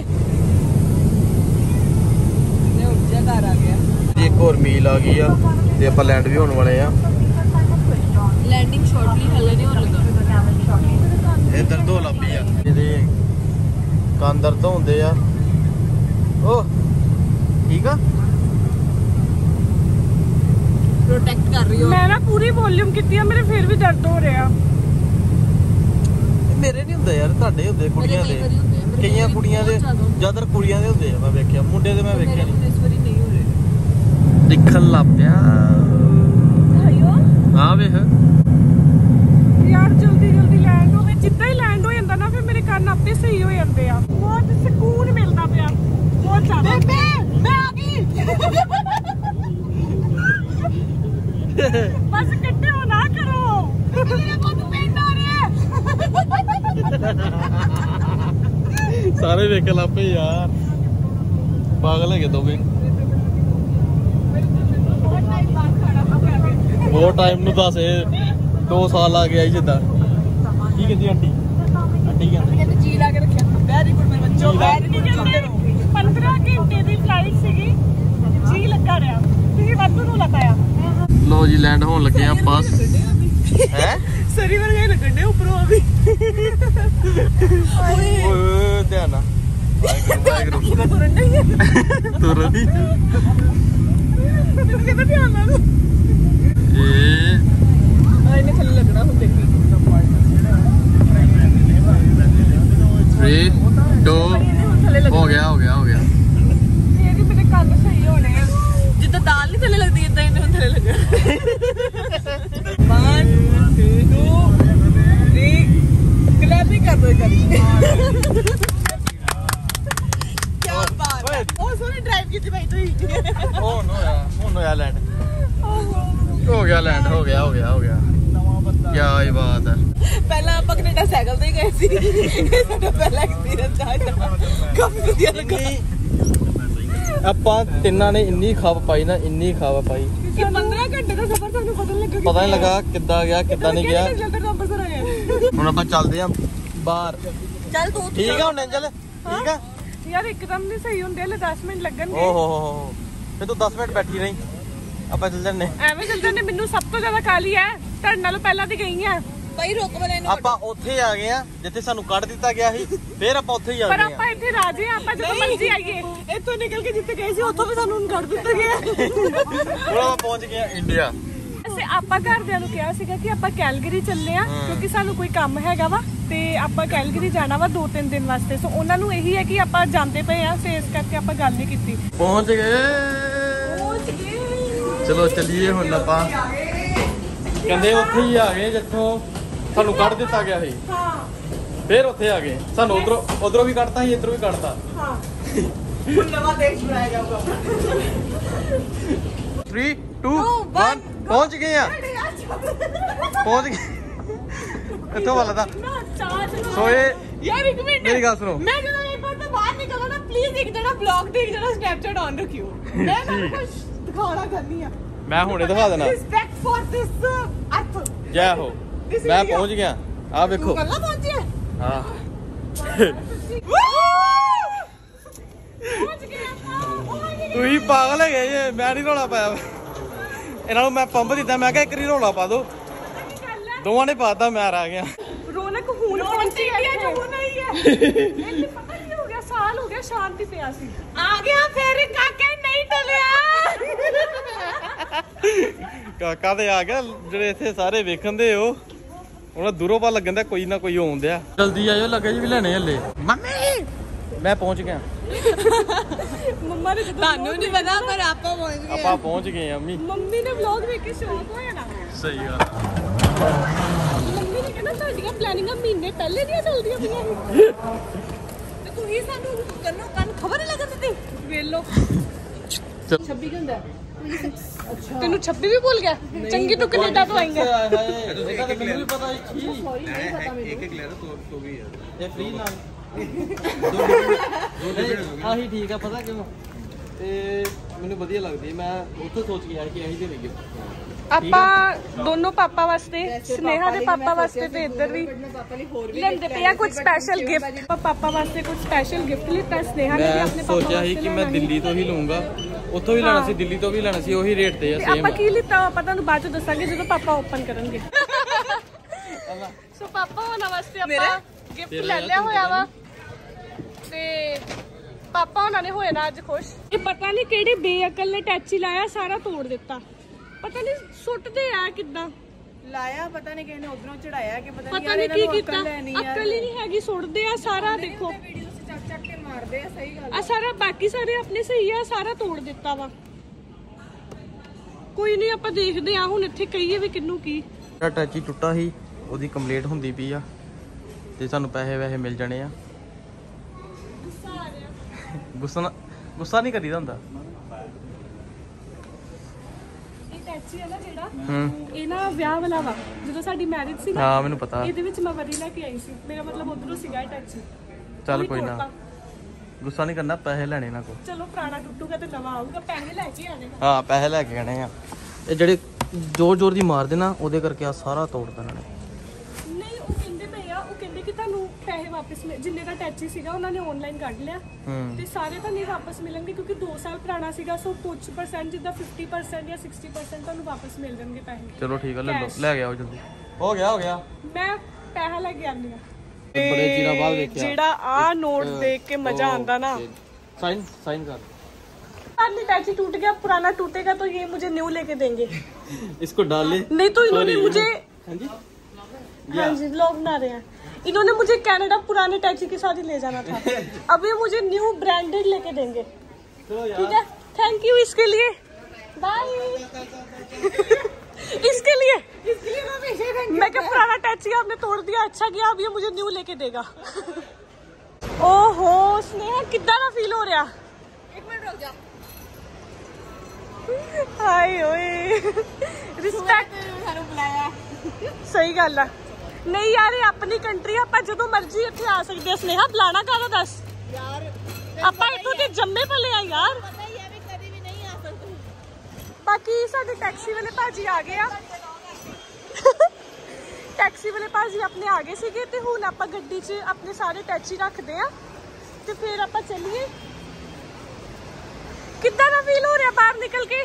ਨੇ ਉੱਚਾ ਘਰ ਆ ਗਿਆ ਇੱਕ ਹੋਰ ਮੀਲ ਆ ਗਈ ਆ ਤੇ ਆਪਾਂ ਲੈਂਡ ਵੀ ਹੋਣ ਵਾਲੇ ਆ ਲੈਂਡਿੰਗ ਸ਼ਾਰਟਲੀ ਹਲੇ ਨਹੀਂ ਹੋਣ ਲੱਗਾ ਇਹ ਦਰਦ ਹੋ ਲੱਭੀ ਆ ਇਹਦੇ ਕੰਨ ਦਰਦ ਹੁੰਦੇ ਆ ਓ ਠੀਕ ਆ ਪ੍ਰੋਟੈਕਟ ਕਰ ਰਹੀ ਹੋ ਮੈਂ ਨਾ ਪੂਰੀ ਵੋਲਿਊਮ ਕੀਤੀ ਆ ਮੇਰੇ ਫਿਰ ਵੀ ਦਰਦ ਹੋ ਰਿਹਾ ਮੇਰੇ ਨਹੀਂ ਹੁੰਦੇ ਯਾਰ ਤੁਹਾਡੇ ਹੁੰਦੇ ਕੁੜੀਆਂ ਦੇ ਕਈਆਂ ਕੁੜੀਆਂ ਦੇ ਜ਼ਿਆਦਾਤਰ ਕੁੜੀਆਂ ਦੇ ਹੁੰਦੇ ਆ ਮੈਂ ਵੇਖਿਆ ਮੁੰਡੇ ਦੇ ਮੈਂ ਵੇਖਿਆ ਨਹੀਂ ਇਸ ਵਾਰੀ ਨਹੀਂ ਹੋ ਰਹੇ ਦਿਖਣ ਲੱਗ ਪਿਆ ਆ ਵੇਖ ਯਾਰ ਜਲਦੀ ਜਲਦੀ ਲੈਂਡ ਹੋਵੇ ਜਿੱਦਾਂ ਹੀ ਲੈਂਡ ਹੋ ਜਾਂਦਾ ਨਾ ਫਿਰ ਮੇਰੇ ਕੰਨ ਆਪੇ ਸਹੀ ਹੋ ਜਾਂਦੇ ਆ ਬਹੁਤ ਸਕੂਨ ਮਿਲਦਾ ਪਿਆ ਬਹੁਤ ਜ਼ਿਆਦਾ ਮੈਂ ਆ ਗਈ ਬਸ ਇਕੱਠੇ ਹੋ ਨਾ ਕਰੋ ਮੇਰੇ ਬਹੁਤ ਪਿੰਡ ਆ ਰਿਹਾ ਸਾਰੇ ਵੇਖ ਲੱਪੇ ਯਾਰ ਪਾਗਲ ਹੈਗੇ ਦੋਵੇਂ ਬਹੁਤ ਟਾਈਮ ਨੂੰ ਦੱਸ ਇਹ 2 ਸਾਲ ਆ ਗਿਆ ਜਿੱਦਾਂ ਕੀ ਕਹਿੰਦੀ ਆਂਟੀ ਕਹਿੰਦੇ ਜੀ ਲਾ ਕੇ ਰੱਖਿਆ ਵੈਰੀ ਗੁੱਡ ਮੇਰੇ ਬੱਚੋ ਵੈਰੀ ਗੁੱਡ ਚੁੰਦੇ ਰਹੋ 15 ਘੰਟੇ ਦੀ ਫਲਾਈਟ ਸੀਗੀ ਜੀ ਲੱਗਾ ਰਿਹਾ ਤੁਸੀਂ ਵਾਧੂ ਨੂੰ ਲਗਾਇਆ ਲੋ ਜੀ ਲੈਂਡ ਹੋਣ ਲੱਗੇ ਆ ਬਸ ਹੈ ਸਰੀ ਵਰਗੇ ਲੱਗਣ ਦੇ ਉੱਪਰੋਂ ਆ ਵੀ ਓਏ ਧਿਆਨ ਨਾਲ ਵਾਹਿਗੁਰੂ ਮੈਂ ਤੁਰਨ ਨਹੀਂ ਤੁਰ ਨਹੀਂ ਮੈਨੂੰ ਕਹਿੰਦਾ ਧਿਆਨ ਨਾਲ ਇਹ ਇਹਨੇ ਥੱਲੇ ਲੱਗਣਾ ਹੁਣ ਦੇਖੀ 3 2 ਹੋ ਗਿਆ ਇਹ ਵੀ ਮੇਰੇ ਕੰਨ ਸਹੀ ਹੋਣੇ ਆ ਜਿੱਦਾਂ ਦਾਲ ਨਹੀਂ ਥੱਲੇ ਲੱਗਦੀ ਇਦਾਂ ਇਹਨੇ ਹੁਣ ਥੱਲੇ ਲੱਗਣਾ 1 2 3 ਕਲੈਪਿੰਗ ਕਰ ਦੋ ਕਰੀ ਕੀ ਬਾਤ ਹੈ ਉਹ ਸੋਹਣੀ ਡਰਾਈਵ ਕੀਤੀ ਭਾਈ ਤੁਸੀਂ ਹੁਣ ਹੋਇਆ ਲੈਂਡ ਹੋ ਗਿਆ ਲੈਂਡ ਹੋ ਗਿਆ ਕੀ ਬਾਤ ਹੈ ਪਹਿਲਾਂ ਆਪਾਂ ਕੈਨੇਡਾ ਸਾਈਕਲ ਤੇ ਹੀ ਗਏ ਸੀ ਇਹ ਸਾਡਾ ਪਹਿਲਾ ਐਕਸਪੀਰੀਅੰਸ ਆ ਕਾਫੀ ਵਧੀਆ ਲੱਗਾ ਆਪਾਂ ਤਿੰਨਾਂ ਨੇ ਇੰਨੀ ਖਾਪ ਪਾਈ ਇਹ 15 ਘੰਟੇ ਦਾ ਸਫ਼ਰ ਤੁਹਾਨੂੰ ਪਤਾ ਨਹੀਂ ਲੱਗਾ ਪਤਾ ਨਹੀਂ ਲੱਗਾ ਕਿੱਦਾਂ ਗਿਆ ਕਿੱਦਾਂ ਨਹੀਂ ਗਿਆ ਅੰਮ੍ਰਿਤਸਰ ਆਏ ਹੁਣ ਆਪਾਂ ਚੱਲਦੇ ਆਂ ਬਾਹਰ ਚੱਲ ਤੂੰ ਠੀਕ ਆ ਹੁਣ ਐਂਜਲ ਠੀਕ ਆ ਯਾਰ ਇੱਕਦਮ ਨਹੀਂ ਸਹੀ ਹੁੰਦੇ ਹਲੇ 10 ਮਿੰਟ ਲੱਗਣਗੇ ਓ ਹੋ ਫੇ ਤੂੰ 10 ਮਿੰਟ ਬੈਠੀ ਰਹੀ ਆਪਾਂ ਚੱਲ ਜੰਨੇ ਐਵੇਂ ਚੱਲ ਜਾਂਦੇ ਮੈਨੂੰ ਸਭ ਤੋਂ ਜ਼ਿਆਦਾ ਕਾਲੀ ਹੈ ਤੁਹਾਡੇ ਨਾਲੋਂ ਪਹਿਲਾਂ ਦੀ ਗਈ ਆ ਭਾਈ ਰੋਕ ਵਾਲੇ ਨੂੰ ਆਪਾਂ ਉੱਥੇ ਆ ਗਏ ਆ ਜਿੱਥੇ ਸਾਨੂੰ ਕੱਢ ਦਿੱਤਾ ਗਿਆ ਸੀ ਫੇਰ ਆਪਾਂ ਉੱਥੇ ਹੀ ਆ ਪਰ ਗਏ ਆਪਾਂ ਇੱਥੇ ਰਾਜੇ ਆ ਆਪਾਂ ਜਦੋਂ ਮਰਜ਼ੀ ਆਈਏ ਇੱਥੋਂ ਨਿਕਲ ਕੇ ਜਿੱਥੇ ਗਏ ਸੀ ਉੱਥੋਂ ਵੀ ਸਾਨੂੰ ਕੱਢ ਦਿੱਤਾ ਗਿਆ ਹੁਣ ਆਪਾਂ ਪਹੁੰਚ ਗਏ ਆ ਇੰਡੀਆ ਅਸੀਂ ਆਪਾਂ ਘਰਦਿਆਂ ਨੂੰ ਕਿਹਾ ਸੀਗਾ ਕਿ ਆਪਾਂ ਕੈਲਗਰੀ ਚੱਲੇ ਆ ਕਿਉਂਕਿ ਸਾਨੂੰ ਕੋਈ ਕੰਮ ਹੈਗਾ ਵਾ ਤੇ ਆਪਾਂ ਕੈਲਗਰੀ ਜਾਣਾ ਵਾ 2-3 ਦਿਨ ਵਾਸਤੇ ਸੋ ਉਹਨਾਂ ਨੂੰ ਇਹੀ ਹੈ ਕਿ ਆਪਾਂ ਜਾਂਦੇ ਪਏ ਆ ਤੇ ਇਸ ਕਰਕੇ ਆਪਾਂ ਗੱਲ ਨਹੀਂ ਕੀਤੀ ਪਹੁੰਚ ਗਏ ਚਲੋ ਚੱਲੀਏ ਹੁਣ ਆਪਾਂ ਕਹਿੰਦੇ ਉੱਥੇ ਹੀ ਆ ਗਏ ਜਿੱਥੋਂ ਸਾਨੂੰ ਕੱਢ ਦਿੱਤਾ ਗਿਆ ਸੀ ਹਾਂ ਫੇਰ ਉੱਥੇ ਆ ਗਏ ਸਾਨੂੰ ਉਧਰੋਂ ਵੀ ਕੱਢਤਾ ਸੀ ਇੱਧਰੋਂ ਵੀ ਕੱਢਤਾ ਹਾਂ ਹੁਣ ਨਵਾਂ ਦੇਸ਼ ਬਣਾਇਆ ਜਾਊਗਾ 3 2 1 ਪਹੁੰਚ ਗਏ ਆ ਪਹੁੰਚ ਗਏ ਇੱਥੋਂ ਵਾਲਾ ਦਾ ਸੋ ਇਹ ਯਾਰ ਇੱਕ ਮਿੰਟ ਮੇਰੀ ਗੱਲ ਸੁਣੋ ਮੈਂ ਜਦੋਂ ਇੱਕ ਵਾਰ ਤੋਂ ਬਾਹਰ ਨਿਕਲਾਂ ਨਾ ਪਲੀਜ਼ ਇੱਕ ਜਣਾ ਵਲੌਗ ਤੇ ਇੱਕ ਜਣਾ ਸਨੈਪਚੈਟ ਆਨ ਰੱਖਿਓ ਮੈਂ ਤੁਹਾਨੂੰ ਕੁਝ ਦਿਖਾਉਣਾ ਕਰਨੀ ਆ ਮੈਂ ਹੁਣੇ ਦਿਖਾ ਦੇਣਾ ਰਿਸਪੈਕਟ ਫॉर ਦਿਸ ਅਰਥ ਜੈ ਹੋ ਮੈਂ ਪਹੁੰਚ ਗਿਆ ਆ ਵੇਖੋ ਕੱਲਾ ਪਹੁੰਚਿਆ ਹਾਂ ਪਹੁੰਚ ਗਏ ਆਪਾਂ ਤੁਸੀਂ ਪਾਗਲ ਹੈਗੇ ਜੇ ਮੈਂ ਨਹੀਂ ਰੌਲਾ ਪਾਇਆ ਇਹਨਾਂ ਨੂੰ ਮੈਂ ਪੰਪ ਦਿੱਤਾ ਮੈਂ ਕਿਹਾ ਇੱਕ ਰੀ ਰੌਲਾ ਪਾ ਦੋ ਦੋਵਾਂ ਨੇ ਪਾਤਾ ਮੈਂ ਆ ਗਿਆ ਰੌਣਕ ਹੁਣ ਪਹੁੰਚੀ ਹੈ ਜੋ ਨਹੀਂ ਹੈ ਮੈਨੂੰ ਪਤਾ ਨਹੀਂ ਹੋ ਗਿਆ ਸਾਲ ਹੋ ਗਿਆ ਸ਼ਾਂਤੀ ਪਿਆ ਸੀ ਆ ਗਿਆ ਫਿਰ ਕਾਕੇ ਨਹੀਂ ਟਲਿਆ ਕਾਕਾ ਤੇ ਆ ਗਿਆ ਜਿਹੜੇ ਇੱਥੇ ਸਾਰੇ ਵੇਖਣ ਦੇ ਉਹ ਉਹਨਾਂ ਦੂਰੋਂ ਪਾ ਲੱਗਣ ਦਾ ਕੋਈ ਨਾ ਕੋਈ ਆਉਂਦਿਆ ਜਲਦੀ ਆਇਓ ਲੱਗੇ ਜੀ ਵੀ ਲੈਣੇ ਹੱਲੇ ਮੰਮੀ ਮੈਂ ਪਹੁੰਚ ਗਿਆ ਮੰਮਾ ਨੇ ਜਦੋਂ ਤੁਹਾਨੂੰ ਨਹੀਂ ਪਤਾ ਪਰ ਆਪਾਂ ਪਹੁੰਚ ਗਏ ਆਪਾਂ ਪਹੁੰਚ ਗਏ ਆ ਮੰਮੀ ਮੰਮੀ ਨੇ ਵਲੌਗ ਵੇਖ ਕੇ ਸ਼ੌਕ ਹੋਇਆ ਨਾ ਸਹੀ ਗੱਲ ਮੰਮੀ ਨੇ ਕਹਿੰਦਾ ਸਾਡੀਆਂ ਪਲੈਨਿੰਗਾਂ ਮਹੀਨੇ ਪਹਿਲੇ ਦੀਆਂ ਚੱਲਦੀਆਂ ਪਈਆਂ ਸੀ ਤੇ ਤੁਸੀਂ ਸਾਨੂੰ ਕੰਨ ਖਬਰ ਨਹੀਂ ਲੱਗਣ ਦਿੱਤੀ ਵੇਲੋ 26 ਹੁੰਦਾ ਤੈਨੂੰ 26 ਵੀ ਭੁੱਲ ਗਿਆ ਚੰਗੀ ਤੂੰ ਕੈਨੇਡਾ ਤੋਂ ਆਏਂਗਾ ਮੈਨੂੰ ਵੀ ਪਤਾ ਸੀ ਸੌਰੀ ਨਹੀਂ ਪਤਾ ਮੈਨੂੰ ਇੱਕ ਲੈਰ ਤੋਂ ਵੀ ਹੈ ਇਹ ਫ੍ਰੀ ਨਾਲ ਆਹੀ ਠੀਕ ਆ ਪਤਾ ਕਿਉਂ ਤੇ ਮੈਨੂੰ ਵਧੀਆ ਲੱਗਦੀ ਮੈਂ ਉੱਥੇ ਸੋਚ ਕੇ ਆਇਆ ਕਿ ਆਹੀ ਦੇਣਗੇ ਆਪਾਂ ਦੋਨੋਂ ਪਾਪਾ ਵਾਸਤੇ ਸਨੇਹਾ ਦੇ ਪਾਪਾ ਵਾਸਤੇ ਤੇ ਇੱਧਰ ਵੀ ਪਾਪਾ ਲਈ ਹੋਰ ਵੀ ਲੈਂਦੇ ਪਿਆ ਕੁਝ ਸਪੈਸ਼ਲ ਗਿਫਟ ਪਾਪਾ ਵਾਸਤੇ ਕੁਝ ਸਪੈਸ਼ਲ ਗਿਫਟ ਲਿੱਤਾ ਸਨੇਹਾ ਨੇ ਵੀ ਮੈਂ ਆਪਣੇ ਪਾਪਾ ਸੋਚਿਆ ਸੀ ਕਿ ਮੈਂ ਦਿੱਲੀ ਤੋਂ ਹੀ ਲਵਾਂਗਾ ਉੱਥੋਂ ਵੀ ਲੈਣਾ ਸੀ ਦਿੱਲੀ ਤੋਂ ਵੀ ਲੈਣਾ ਸੀ ਉਹੀ ਰੇਟ ਤੇ ਆ ਤੇ ਸੇਮ ਆਪਾਂ ਕੀ ਲਿੱਤਾ ਆਪਾਂ ਤੁਹਾਨੂੰ ਬਾਅਦ ਚ ਦੱਸਾਂਗੇ ਜਦੋਂ ਪਾਪਾ ਓਪਨ ਕਰਨਗੇ ਸੋ ਪਾਪਾ ਹੋਣਾ ਵਾਸਤੇ ਆਪਾਂ ਗਿਫਟ ਲੈ ਲਿਆ ਹੋਇਆ ਵਾ ਤੇ ਪਾਪਾ ਉਹਨਾਂ ਨੇ ਹੋਏ ਨਾ ਅੱਜ ਖੁਸ਼ ਇਹ ਪਤਾ ਨਹੀਂ ਕਿਹੜੇ ਬੇਅਕਲ ਨੇ ਟੈਚੀ ਲਾਇਆ ਸਾਰਾ ਤੋੜ ਦਿੱਤਾ ਪਤਾ ਨਹੀਂ ਸੁੱਟਦੇ ਆ ਕਿੱਦਾਂ ਲਾਇਆ ਪਤਾ ਨਹੀਂ ਕਿਹਨੇ ਉਧਰੋਂ ਚੜਾਇਆ ਕਿ ਪਤਾ ਨਹੀਂ ਕੀ ਕੀਤਾ ਅਕਲ ਹੀ ਨਹੀਂ ਹੈਗੀ ਸੁੱਟਦੇ ਆ ਸਾਰਾ ਦੇਖੋ ਵੀਡੀਓ ਸੇ ਚੱਕ ਚੱਕ ਕੇ ਮਾਰਦੇ ਆ ਸਹੀ ਗੱਲ ਆ ਸਾਰਾ ਬਾਕੀ ਸਾਰੇ ਆਪਣੇ ਸਹੀ ਆ ਸਾਰਾ ਤੋੜ ਦਿੱਤਾ ਵਾ ਕੋਈ ਨਹੀਂ ਆਪਾਂ ਦੇਖਦੇ ਆ ਹੁਣ ਇੱਥੇ ਕਹੀਏ ਵੀ ਕਿੰਨੂੰ ਕੀ ਟੈਚੀ ਟੁੱਟਾ ਸੀ ਉਹਦੀ ਕੰਪਲੀਟ ਹੁੰਦੀ ਪਈ ਆ ਤੇ ਸਾਨੂੰ ਪੈਸੇ ਵੈਸੇ ਮਿਲ ਜਾਣੇ ਆ ਗੁੱਸਾ ਨਹੀਂ ਕਰੀਦਾ ਹੁੰਦਾ ਇਹ ਟੈਚੀ ਹੈ ਨਾ ਜਿਹੜਾ ਇਹ ਨਾ ਵਿਆਹ ਵਾਲਾ ਵਾ ਜਦੋਂ ਸਾਡੀ ਮੈਰਿਜ ਸੀ ਨਾ ਹਾਂ ਮੈਨੂੰ ਪਤਾ ਇਹਦੇ ਵਿੱਚ ਮੈਂ ਵਰੀ ਲੈ ਕੇ ਆਈ ਸੀ ਮੇਰਾ ਮਤਲਬ ਉਧਰੋਂ ਸੀਗਾ ਇਹ ਟੈਚੀ ਚੱਲ ਕੋਈ ਨਾ ਗੁੱਸਾ ਨਹੀਂ ਕਰਨਾ ਪੈਸੇ ਲੈਣੇ ਨਾ ਕੋ ਚਲੋ ਪੁਰਾਣਾ ਟੁੱਟੂਗਾ ਤੇ ਨਵਾਂ ਆਊਗਾ ਪੈਸੇ ਲੈ ਕੇ ਆਣੇ ਹਾਂ ਪੈਸੇ ਲੈ ਕੇ ਆਣੇ ਆ ਇਹ ਜਿਹੜੇ ਜ਼ੋਰ ਜ਼ੋਰ ਦੀ ਮਾਰਦੇ ਨਾ ਉਹਦੇ ਕਰਕੇ ਆ ਸਾਰਾ ਤੋੜ ਦੇਣਾ ਨੇ ਨਹੀਂ ਉਹ ਕਹਿੰਦੇ ਪਏ ਆ ਉਹ ਕਹਿੰਦੇ ਕਿ ਤੁਹਾਨੂੰ ਪੈਸੇ ਵਾਪਸ ਜਿੰਨੇ ਦਾ ਟੈਚੀ ਸੀਗਾ ਉਹਨਾਂ ਨੇ ਆਨਲਾਈਨ ਕੱਢ ਲਿਆ ਤੇ ਸਾਰੇ ਤਾਂ ਨਹੀਂ ਵਾਪਸ ਮਿਲਣਗੇ ਕਿਉਂਕਿ 2 ਸਾਲ ਪੁਰਾਣਾ ਸੀਗਾ ਸੋ ਕੁਝ % ਜਿੱਦਾਂ 50% ਜਾਂ 60% ਤੁਹਾਨੂੰ ਵਾਪਸ ਮਿਲ ਜਾਣਗੇ ਪੈਸੇ ਚਲੋ ਠੀਕ ਆ ਲੈ ਲਓ ਲੈ ਕੇ ਆਓ ਜਲਦੀ ਹੋ ਗਿਆ ਮੈਂ ਪੈਸਾ ਲੈ ਕੇ ਆਨੀ ਆ ਬੜੇ ਚਿਰਾਂ ਬਾਅਦ ਵੇਖਿਆ ਜਿਹੜਾ ਆ ਨੋਟ ਦੇਖ ਕੇ ਮਜ਼ਾ ਆਂਦਾ ना साइन कर टैची टूट गया पुराना टूटेगा तो ये मुझे न्यू लेके देंगे इसको डाल ले नहीं तो इन्होंने मुझे हाँ जी व्लॉग बना रहे हैं इन्होंने मुझे कनाडा पुराने टैची के साथ ही ले जाना था अब ये मुझे न्यू ब्रांडेड लेके देंगे ठीक है थैंक यू इसके लिए बाय इसके लिए मैं क्या पुराना टैची आपने तोड़ दिया अच्छा किया अब ये मुझे न्यू लेके देगा ओहो स्नेहा कितना ना फील हो रहा एक मिनट रुक जा हाय ओए रिस्पेक्ट ਸਾਨੂੰ ਬੁਲਾਇਆ ਸਹੀ ਗੱਲ ਆ ਨਹੀਂ ਯਾਰ ਇਹ ਆਪਣੀ ਕੰਟਰੀ ਆਪਾਂ ਜਦੋਂ ਮਰਜ਼ੀ ਇੱਥੇ ਆ ਸਕਦੇ ਆ ਸਨੇਹਾ ਬੁਲਾਣਾ ਕਾਹਦਾ ਦੱਸ ਯਾਰ ਆਪਾਂ ਇੱਥੋਂ ਤੇ ਜੰਮੇ ਪਲੇ ਆ ਯਾਰ ਪਤਾ ਹੀ ਹੈ ਵੀ ਕਦੀ ਵੀ ਨਹੀਂ ਆ ਸਕਦੇ ਬਾਕੀ ਸਾਡੇ ਟੈਕਸੀ ਵਾਲੇ ਭਾਜੀ ਆ ਗਏ ਆ ਟੈਕਸੀ ਵਾਲੇ ਭਾਜੀ ਆਪਣੇ ਆ ਗਏ ਸੀਗੇ ਤੇ ਹੁਣ ਆਪਾਂ ਗੱਡੀ 'ਚ ਆਪਣੇ ਸਾਰੇ ਟੈਚੀ ਰੱਖਦੇ ਆ ਤੇ ਫਿਰ ਆਪਾਂ ਚੱਲੀਏ ਕਿੱਦਾਂ ਦਾ ਫੀਲ ਹੋ ਰਿਹਾ ਬਾਹਰ ਨਿਕਲ ਕੇ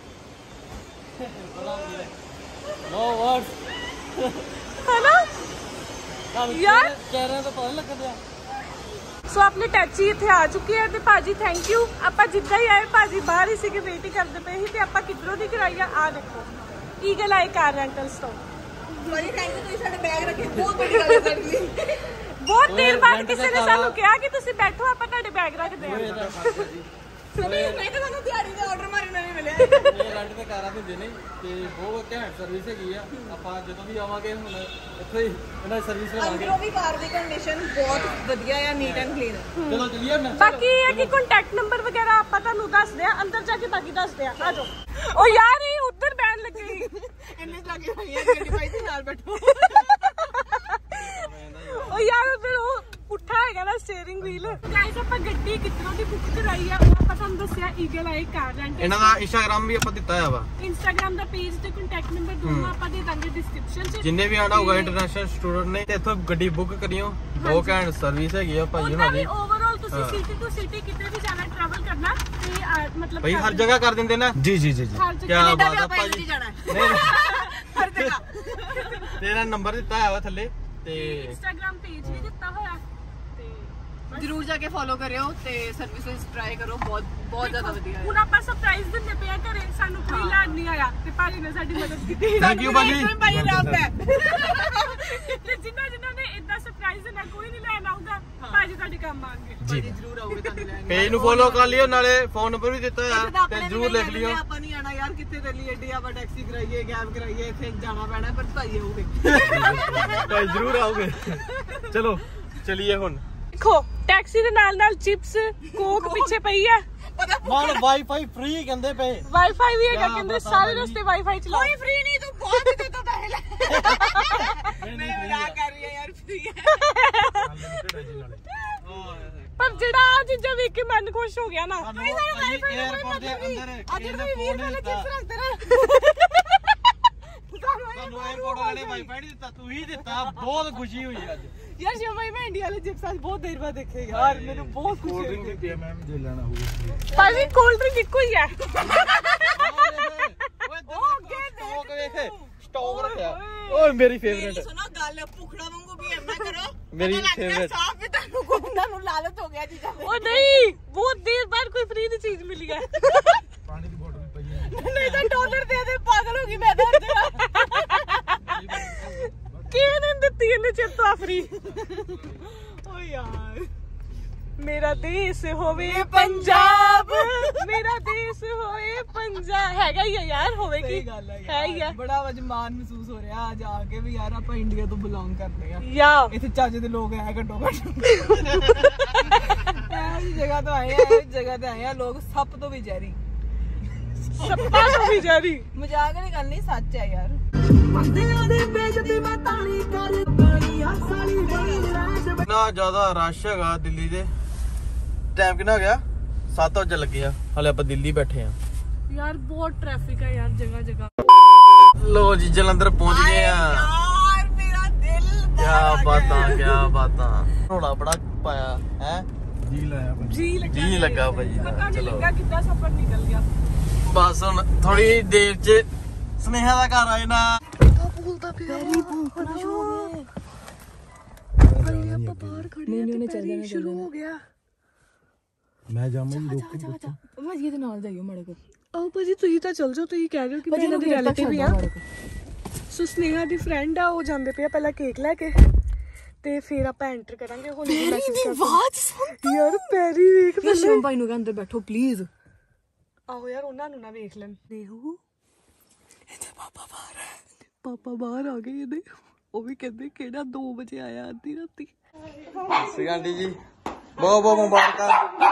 नो वर्ड्स है ना यार चेहरे तो पता लग गया ਸੋ ਆਪਣੀ ਟੈਚੀ ਇੱਥੇ ਆ ਚੁੱਕੀ ਹੈ ਤੇ ਭਾਜੀ ਥੈਂਕ ਯੂ ਆਪਾਂ ਜਿੱਦਾਂ ਹੀ ਆਏ ਭਾਜੀ ਬਾਹਰ ਹੀ ਸੀਗੇ ਵੇਟ ਕਰਦੇ ਪਏ ਸੀ ਤੇ ਆਪਾਂ ਕਿੱਧਰੋਂ ਦੀ ਕਰਾਈ ਆ ਦੇਖੋ ਈਗਲ ਆਈ ਕਾਰ ਰੈਂਟਲਸ ਤੋਂ ਬੜੀ ਥੈਂਕ ਯੂ ਤੁਸੀਂ ਸਾਡੇ ਬੈਗ ਰੱਖੇ ਬਹੁਤ ਵੱਡੀ ਗੱਲ ਕਰ ਲਈ ਬਹੁਤ ਦੇਰ ਬਾਅਦ ਕਿਸੇ ਨੇ ਸਾਨੂੰ ਕਿਹਾ ਕਿ ਤੁਸੀਂ ਬੈਠੋ ਆਪਾਂ ਤੁਹਾਡੇ ਬੈਗ ਰੱਖਦੇ ਆ ਨਹੀਂ ਤਾਂ ਸਾਨੂੰ ਦਿਹਾੜੀ ਦੇ ਆਰਡਰ ਮਾਰਨਾ ਨਹੀਂ ਮਿਲਿਆ। ਇਹ ਰੈਂਟ ਤੇ ਕਾਰਾਂ ਦਿੰਦੇ ਨੇ ਤੇ ਬਹੁਤ ਘੈਂਟ ਸਰਵਿਸ ਹੈਗੀ ਆ। ਆਪਾਂ ਜਦੋਂ ਵੀ ਆਵਾਂਗੇ ਹੁਣ ਇੱਥੇ ਹੀ ਇਹਨਾਂ ਦੀ ਸਰਵਿਸ ਲਵਾਂਗੇ। ਅੰਦਰੋਂ ਵੀ ਕਾਰ ਦੀ ਕੰਡੀਸ਼ਨ ਬਹੁਤ ਵਧੀਆ ਆ, ਨੀਟ ਐਂਡ ਕਲੀਨ। ਚਲੋ ਚੱਲੀਏ ਹੁਣ। ਬਾਕੀ ਇਹ ਕਿ ਕੰਟੈਕਟ ਨੰਬਰ ਵਗੈਰਾ ਆਪਾਂ ਤੁਹਾਨੂੰ ਦੱਸਦੇ ਆ, ਅੰਦਰ ਜਾ ਕੇ ਬਾਕੀ ਦੱਸਦੇ ਆ। ਆ ਜਾਓ। ਉਹ ਯਾਰ ਇਹ ਉੱਧਰ ਬੈਨ ਲੱਗੀ ਇੰਨੇ ਲੱਗੇ ਹੋਈ ਹੈ ਗੱਡੀ ਪਾਈ ਤੇ ਨਾਲ ਬੈਠੋ। ਉਹ ਯਾਰ ਉਧਰ ਉਹ ਪੁੱਠਾ ਹੈਗਾ ਨਾ ਸਟੀਅਰਿੰਗ ਵੀਲ। ਗਾਇਸ ਆਪਾਂ ਗੱਡੀ ਕਿੱਥੋਂ ਦੀ ਬੁੱਕ ਕਰਾਈ ਆ ਉਹ ਆਪਾਂ ਤੁਹਾਨੂੰ ਦੱਸਿਆ ਈਗਲ ਆਈ ਕਾਰ ਰੈਂਟ। ਇਹਨਾਂ ਦਾ ਇੰਸਟਾਗ੍ਰਾਮ ਵੀ ਆਪਾਂ ਦਿੱਤਾ ਹੋਇਆ ਵਾ। ਇੰਸਟਾਗ੍ਰਾਮ ਦਾ ਪੇਜ ਤੇ ਕੰਟੈਕਟ ਨੰਬਰ ਦੋਨੋਂ ਆਪਾਂ ਦੇ ਦਾਂਗੇ ਡਿਸਕ੍ਰਿਪਸ਼ਨ 'ਚ। ਜਿੰਨੇ ਵੀ ਆਣਾ ਹੋਊਗਾ ਇੰਟਰਨੈਸ਼ਨਲ ਸਟੂਡੈਂਟ ਨੇ ਤੇ ਇੱਥੋਂ ਗੱਡੀ ਬੁੱਕ ਕਰਿਓ। ਬਹੁਤ ਘੈਂਟ ਸਰਵਿਸ ਹੈਗੀ ਆ ਭਾਈ ਉਹਨਾਂ ਦੀ। ਓਵਰਆਲ ਤੁਸੀਂ ਸਿਟੀ ਟੂ ਸਿਟੀ ਕਿਤੇ ਵੀ ਜਾਣਾ ਟਰੈਵਲ ਕਰਨਾ ਤੇ ਮਤਲਬ ਭਾਈ ਹਰ ਜਗ੍ਹਾ ਕਰ ਦਿੰਦੇ ਨਾ। ਜੀ ਜੀ ਜੀ ਜੀ ਕੀ ਬਾਤ ਆ ਭਾਜੀ। ਜਾਣਾ ਨਹੀਂ ਹਰ ਜਗ੍ਹਾ। ਤੇਰਾ ਨੰਬਰ ਦਿੱਤਾ ਹੋਇਆ ਵਾ ਥੱਲੇ ਤੇ ਇੰਸਟਾਗ੍ਰਾਮ ਪੇਜ ਵੀ ਦਿੱਤਾ ਹੋਇਆ ਤੇ ਜਰੂਰ ਜਾ ਕੇ ਫੋਲੋ ਕਰਿਓ ਤੇ ਸਰਵਿਸਿਜ਼ ਟਰਾਈ ਕਰੋ। ਬਹੁਤ ਜ਼ਿਆਦਾ ਵਧੀਆ ਹੈ। ਹੁਣ ਆਪਾਂ ਸਰਪ੍ਰਾਈਜ਼ ਦਿੰਦੇ ਪਏ ਆ ਘਰੇ, ਸਾਨੂੰ ਕੋਈ ਲੈਣ ਨਹੀਂ ਆਇਆ ਤੇ ਭਾਜੀ ਨੇ ਸਾਡੀ ਮਦਦ ਕੀਤੀ। ਥੈਂਕ ਯੂ ਭਾਜੀ। ਭਾਈ ਰੱਬ ਹੈ। ਤੇ ਜਿਨ੍ਹਾਂ ਨੇ ਇਦਾਂ ਸਰਪ੍ਰਾਈਜ਼ ਦੇਣਾ ਕੋਈ ਨਹੀਂ ਲੈਣ ਆਊਗਾ, ਭਾਜੀ ਤੁਹਾਡੇ ਕੰਮ ਆਣਗੇ। ਭਾਜੀ ਜਰੂਰ ਆਓਗੇ ਤੁਹਾਨੂੰ ਲੈਣ। ਪੇਜ ਨੂੰ ਫੋਲੋ ਕਰ ਲਿਓ, ਨਾਲੇ ਫੋਨ ਨੰਬਰ ਵੀ ਦਿੱਤਾ ਹੋਇਆ ਤੇ ਜਰੂਰ ਲਿਖ ਲਿਓ। ਆਪਾਂ ਨਹੀਂ ਆਣਾ ਯਾਰ, ਕਿੱਥੇ ਚੱਲੀ ਏਡੀ ਆਪਾਂ ਟੈਕਸੀ ਕਰਾਈਏ, ਕੈਬ ਕਰਾਈਏ, ਇੱਥੇ ਜਾਣਾ ਪੈਣਾ, ਪਰ ਭਾਈ ਆਉਗੇ। ਭਾਈ ਜਰੂਰ ਆਓਗੇ। ਚਲੋ ਚਲਿਏ ਹੁਣ। ਦੇਖੋ ਟੈਕਸੀ ਦੇ ਨਾਲ ਚਿਪਸ ਕੋਕ ਪਿੱਛੇ ਪਈ ਆ। ਮਾਲ ਵਾਈਫਾਈ ਫ੍ਰੀ ਕਹਿੰਦੇ ਪਏ। ਵਾਈਫਾਈ ਵੀ ਹੈਗਾ, ਕਹਿੰਦੇ ਸਾਰੇ ਰਸਤੇ ਵਾਈਫਾਈ ਚਲਾਓ। ਕੋਈ ਫ੍ਰੀ ਨਹੀਂ, ਤੂੰ ਬਹੁਤ ਦੇ ਤਾ ਪੈਸੇ ਲੈ। ਮੈਂ ਮਜ਼ਾਕ ਕਰ ਰਹੀ ਹਾਂ ਯਾਰ, ਫ੍ਰੀ ਹੈ। ਪਰ ਜਿਹੜਾ ਆ ਚੀਜ਼ਾਂ ਵੇਖ ਕੇ ਮਨ ਖੁਸ਼ ਹੋ ਗਿਆ ਨਾ। 에어ਪੋਰਟ ਦੇ ਅੰਦਰ ਇਹਨੇ ਫੋਨ ਨਹੀਂ ਦਿੱਤਾ। ਤੁਹਾਨੂੰ 에어ਪੋਰਟ ਵਾਲੇ ਵਾਈਫਾਈ ਨਹੀਂ ਦਿੱਤਾ, ਤੂੰ ਹੀ ਦਿੱਤਾ। ਬਹੁਤ ਖੁਸ਼ੀ ਹੋਈ ਅੱਜ ਯਾਰ ਸ਼ਿਵ ਭਾਈ, ਮੈਂ ਇੰਡੀਆ ਵਾਲੇ ਚਿਪਸ ਅੱਜ ਬਹੁਤ ਦੇਰ ਬਾਅਦ ਦੇਖੇ ਯਾਰ, ਮੈਨੂੰ ਬਹੁਤ ਖੁਸ਼ੀ ਹੋਈ। ਵੀ ਪਿਆ ਮੈਮ ਜੇ ਲੈਣਾ ਹੋਊਗਾ। ਭਾਜੀ ਕੋਲਡ ਡਰਿੰਕ ਇੱਕੋ ਹੀ ਹੈ। ਸਟਾਕ ਵੇਖ, ਸਟਾਕ ਰੱਖਿਆ। ਓਏ ਮੇਰੀ ਫੇਵਰੇਟ। ਸੁਣੋ ਗੱਲ, ਭੁਖੜਾ ਵਾਂਗੂ ਵੀ ਐਨਾ ਕਰੋ। ਮੇਰੀ ਫੇਵਰੇਟ। ਸਾਫ ਵੀ ਤੁਹਾਨੂੰ ਕੋਨਾ ਨੂੰ ਲਾਲਚ ਹੋ ਗਿਆ ਚੀਜ਼ਾਂ ਦੇ। ਉਹ ਨਹੀਂ, ਬਹੁਤ ਦੇਰ ਬਾਅਦ ਕੋਈ ਫ੍ਰੀ ਦੀ ਚੀਜ਼ ਮਿਲੀ ਹੈ। ਪਾਣੀ ਦੀ ਬੋਤਲ ਵੀ ਪਈ ਹੈ। ਨਹੀਂ ਤਾਂ ਡਾਲਰ ਦੇ ਦੇ, ਪਾਗਲ ਹੋ ਗਈ ਮੈਂ ਤਾਂ। ਕਿਹਨੇ ਦਿੱਤੀ ਇਹਨੇ ਚਿਰ ਤੋਂ ਫ੍ਰੀ? ਓ ਯਾਰ, ਮੇਰਾ ਦੇਸ਼ ਹੋਵੇ ਪੰਜਾਬ, ਮੇਰਾ ਦੇਸ਼ ਹੋਵੇ ਪੰਜਾਬ। ਹੈਗਾ ਹੀ ਆ ਯਾਰ, ਹੋਵੇਗੀ। ਹੈ ਹੀ ਆ। ਬੜਾ ਅੱਜ ਮਾਣ ਮਹਿਸੂਸ ਹੋ ਰਿਹਾ ਅੱਜ ਆ ਕੇ ਵੀ ਯਾਰ ਆਪਾਂ ਇੰਡੀਆ ਤੋਂ ਬਿਲੋਂਗ ਕਰਦੇ ਆ। ਯਾ ਇੱਥੇ ਚੱਜ ਦੇ ਲੋਕ ਹੈ ਘੱਟੋ ਘੱਟ। ਇਸ ਜਗ੍ਹਾ ਤੋਂ ਆਏ ਆ, ਇਸ ਜਗ੍ਹਾ ਤੇ ਆਏ ਆ ਲੋਕ ਸੱਪ ਤੋਂ ਵੀ ਜ਼ਹਿਰੀ। ਸੱਪਾਂ ਤੋਂ ਵੀ ਜਾਰੀ। ਮਜ਼ਾਕ ਨਹੀਂ ਕਰਨੀ, ਸੱਚ ਹੈ ਯਾਰ। ਨਾ ਜ਼ਿਆਦਾ ਰਸ਼ ਹੈਗਾ ਦਿੱਲੀ ਦੇ। ਟਾਈਮ ਕਿੰਨਾ ਹੋ ਗਿਆ? 7 ਵਜੇ ਲੱਗੇ ਆ। ਹਲੇ ਆਪਾਂ ਦਿੱਲੀ ਬੈਠੇ ਆ ਯਾਰ ਬਹੁਤ ਟ੍ਰੈਫਿਕ ਹੈ ਯਾਰ, ਜਗ੍ਹਾ ਜਗ੍ਹਾ। ਲੋ ਜੀ ਜਲੰਧਰ ਪਹੁੰਚ ਗਏ ਆ। ਯਾਰ ਮੇਰਾ ਦਿਲ ਕਿਆ ਬਾਤਾਂ। ਰੋਲਾ ਬੜਾ ਪਾਇਆ ਹੈ। ਜੀ ਲਾਇਆ ਜੀ ਲੱਗਾ ਭਾਈ। ਪਤਾ ਨਹੀਂ ਚਲੋ ਲੱਗਾ ਕਿੱਦਾਂ ਸਫ਼ਰ ਨਿਕਲ ਗਿਆ। ਬਸ ਹੁਣ ਥੋੜੀ ਦੇਰ ਚ ਸਨੇਹਾ ਦਾ ਘਰ ਆਏ ਨਾ। ਸ਼ੁਰੂ ਹੋ ਗਿਆ। ਮੈਂ ਜਾਵਾਂ ਜੀ ਰੋਕ ਕੇ। ਭਾਜੀ ਦੇ ਨਾਲ ਜਾਈਓ ਮਾੜੇ ਕੋ। ਆਓ ਭਾਜੀ, ਤੁਸੀਂ ਤਾਂ ਚਲ ਜਾਓ। ਤੁਸੀਂ ਕਹਿ ਰਹੇ ਹੋ ਕਿ ਮੈਂ ਇਹਨਾਂ ਦੀ ਰਿਲੇਟਿਵ ਆ। ਸੋ ਸਨੇਹਾ ਦੀ ਫਰੈਂਡ ਆ, ਉਹ ਜਾਂਦੇ ਪਏ ਆ ਪਹਿਲਾਂ ਕੇਕ ਲੈ ਕੇ ਤੇ ਫਿਰ ਆਪਾਂ ਐਂਟਰ ਕਰਾਂਗੇ। ਹੋਲੀ ਦੀ ਮੈਸੇਜ ਕਰ ਯਾਰ। ਪੈਰੀ ਵੇਖ ਯਾਰ ਸ਼ਿਵ ਭਾਈ ਨੂੰ ਅੰਦਰ ਬੈਠੋ ਪਲੀਜ਼। ਆਹੋ ਯਾਰ, ਉਹਨਾਂ ਨੂੰ ਨਾ ਵੇਖ ਲੈਣ। ਦੇਹੂ ਇਹਦੇ ਪਾਪਾ ਬਾਹਰ ਆ ਗਏ ਇਹਦੇ। ਉਹ ਵੀ ਕਹਿੰਦੇ ਕਿਹੜਾ 2 ਵਜੇ ਆਇਆ ਅੱਧੀ ਰਾਤੀ। ਸ੍ਰੀ ਆਂਟੀ ਜੀ, ਬਹੁਤ ਮੁਬਾਰਕਾਂ।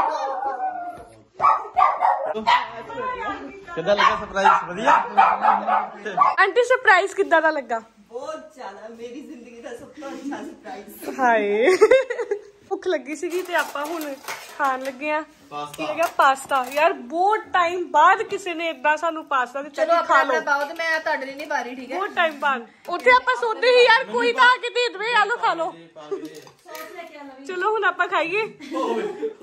ਕਿੱਦਾਂ ਲੱਗਾ ਸਰਪ੍ਰਾਈਜ਼? ਵਧੀਆ। ਆਂਟੀ ਸਰਪ੍ਰਾਈਜ਼ ਕਿੱਦਾਂ ਦਾ ਲੱਗਾ? ਬਹੁਤ ਜ਼ਿਆਦਾ, ਮੇਰੀ ਜ਼ਿੰਦਗੀ ਦਾ ਸਭ ਤੋਂ ਅੱਛਾ ਸਰਪ੍ਰਾਈਜ਼। ਹਾਏ ਭੁੱਖ ਲੱਗੀ ਸੀਗੀ ਤੇ ਆਪਾਂ ਹੁਣ ਖਾਣ ਲੱਗੇ ਆ। ਕੀ ਹੈਗਾ? ਪਾਸਤਾ। ਯਾਰ ਬਹੁਤ ਟਾਈਮ ਬਾਅਦ ਕਿਸੇ ਨੇ ਇਦਾਂ ਸਾਨੂੰ ਪਾਸਤਾ ਦਿੱਤਾ ਕਿ ਖਾ ਲਓ। ਪਾਓ ਤੇ ਮੈਂ ਤੁਹਾਡੇ ਲਈ ਨਹੀਂ ਪਾ ਰਹੀ, ਠੀਕ ਹੈ? ਬਹੁਤ ਟਾਈਮ ਬਾਅਦ ਉੱਥੇ ਆਪਾਂ ਸੋਚਦੇ ਸੀ ਯਾਰ ਕੋਈ ਤਾਂ ਆ ਕੇ ਦੇ ਦੇਵੇ, ਆ ਲਓ ਖਾ ਲਓ। ਚਲੋ ਹੁਣ ਆਪਾਂ ਖਾਈਏ।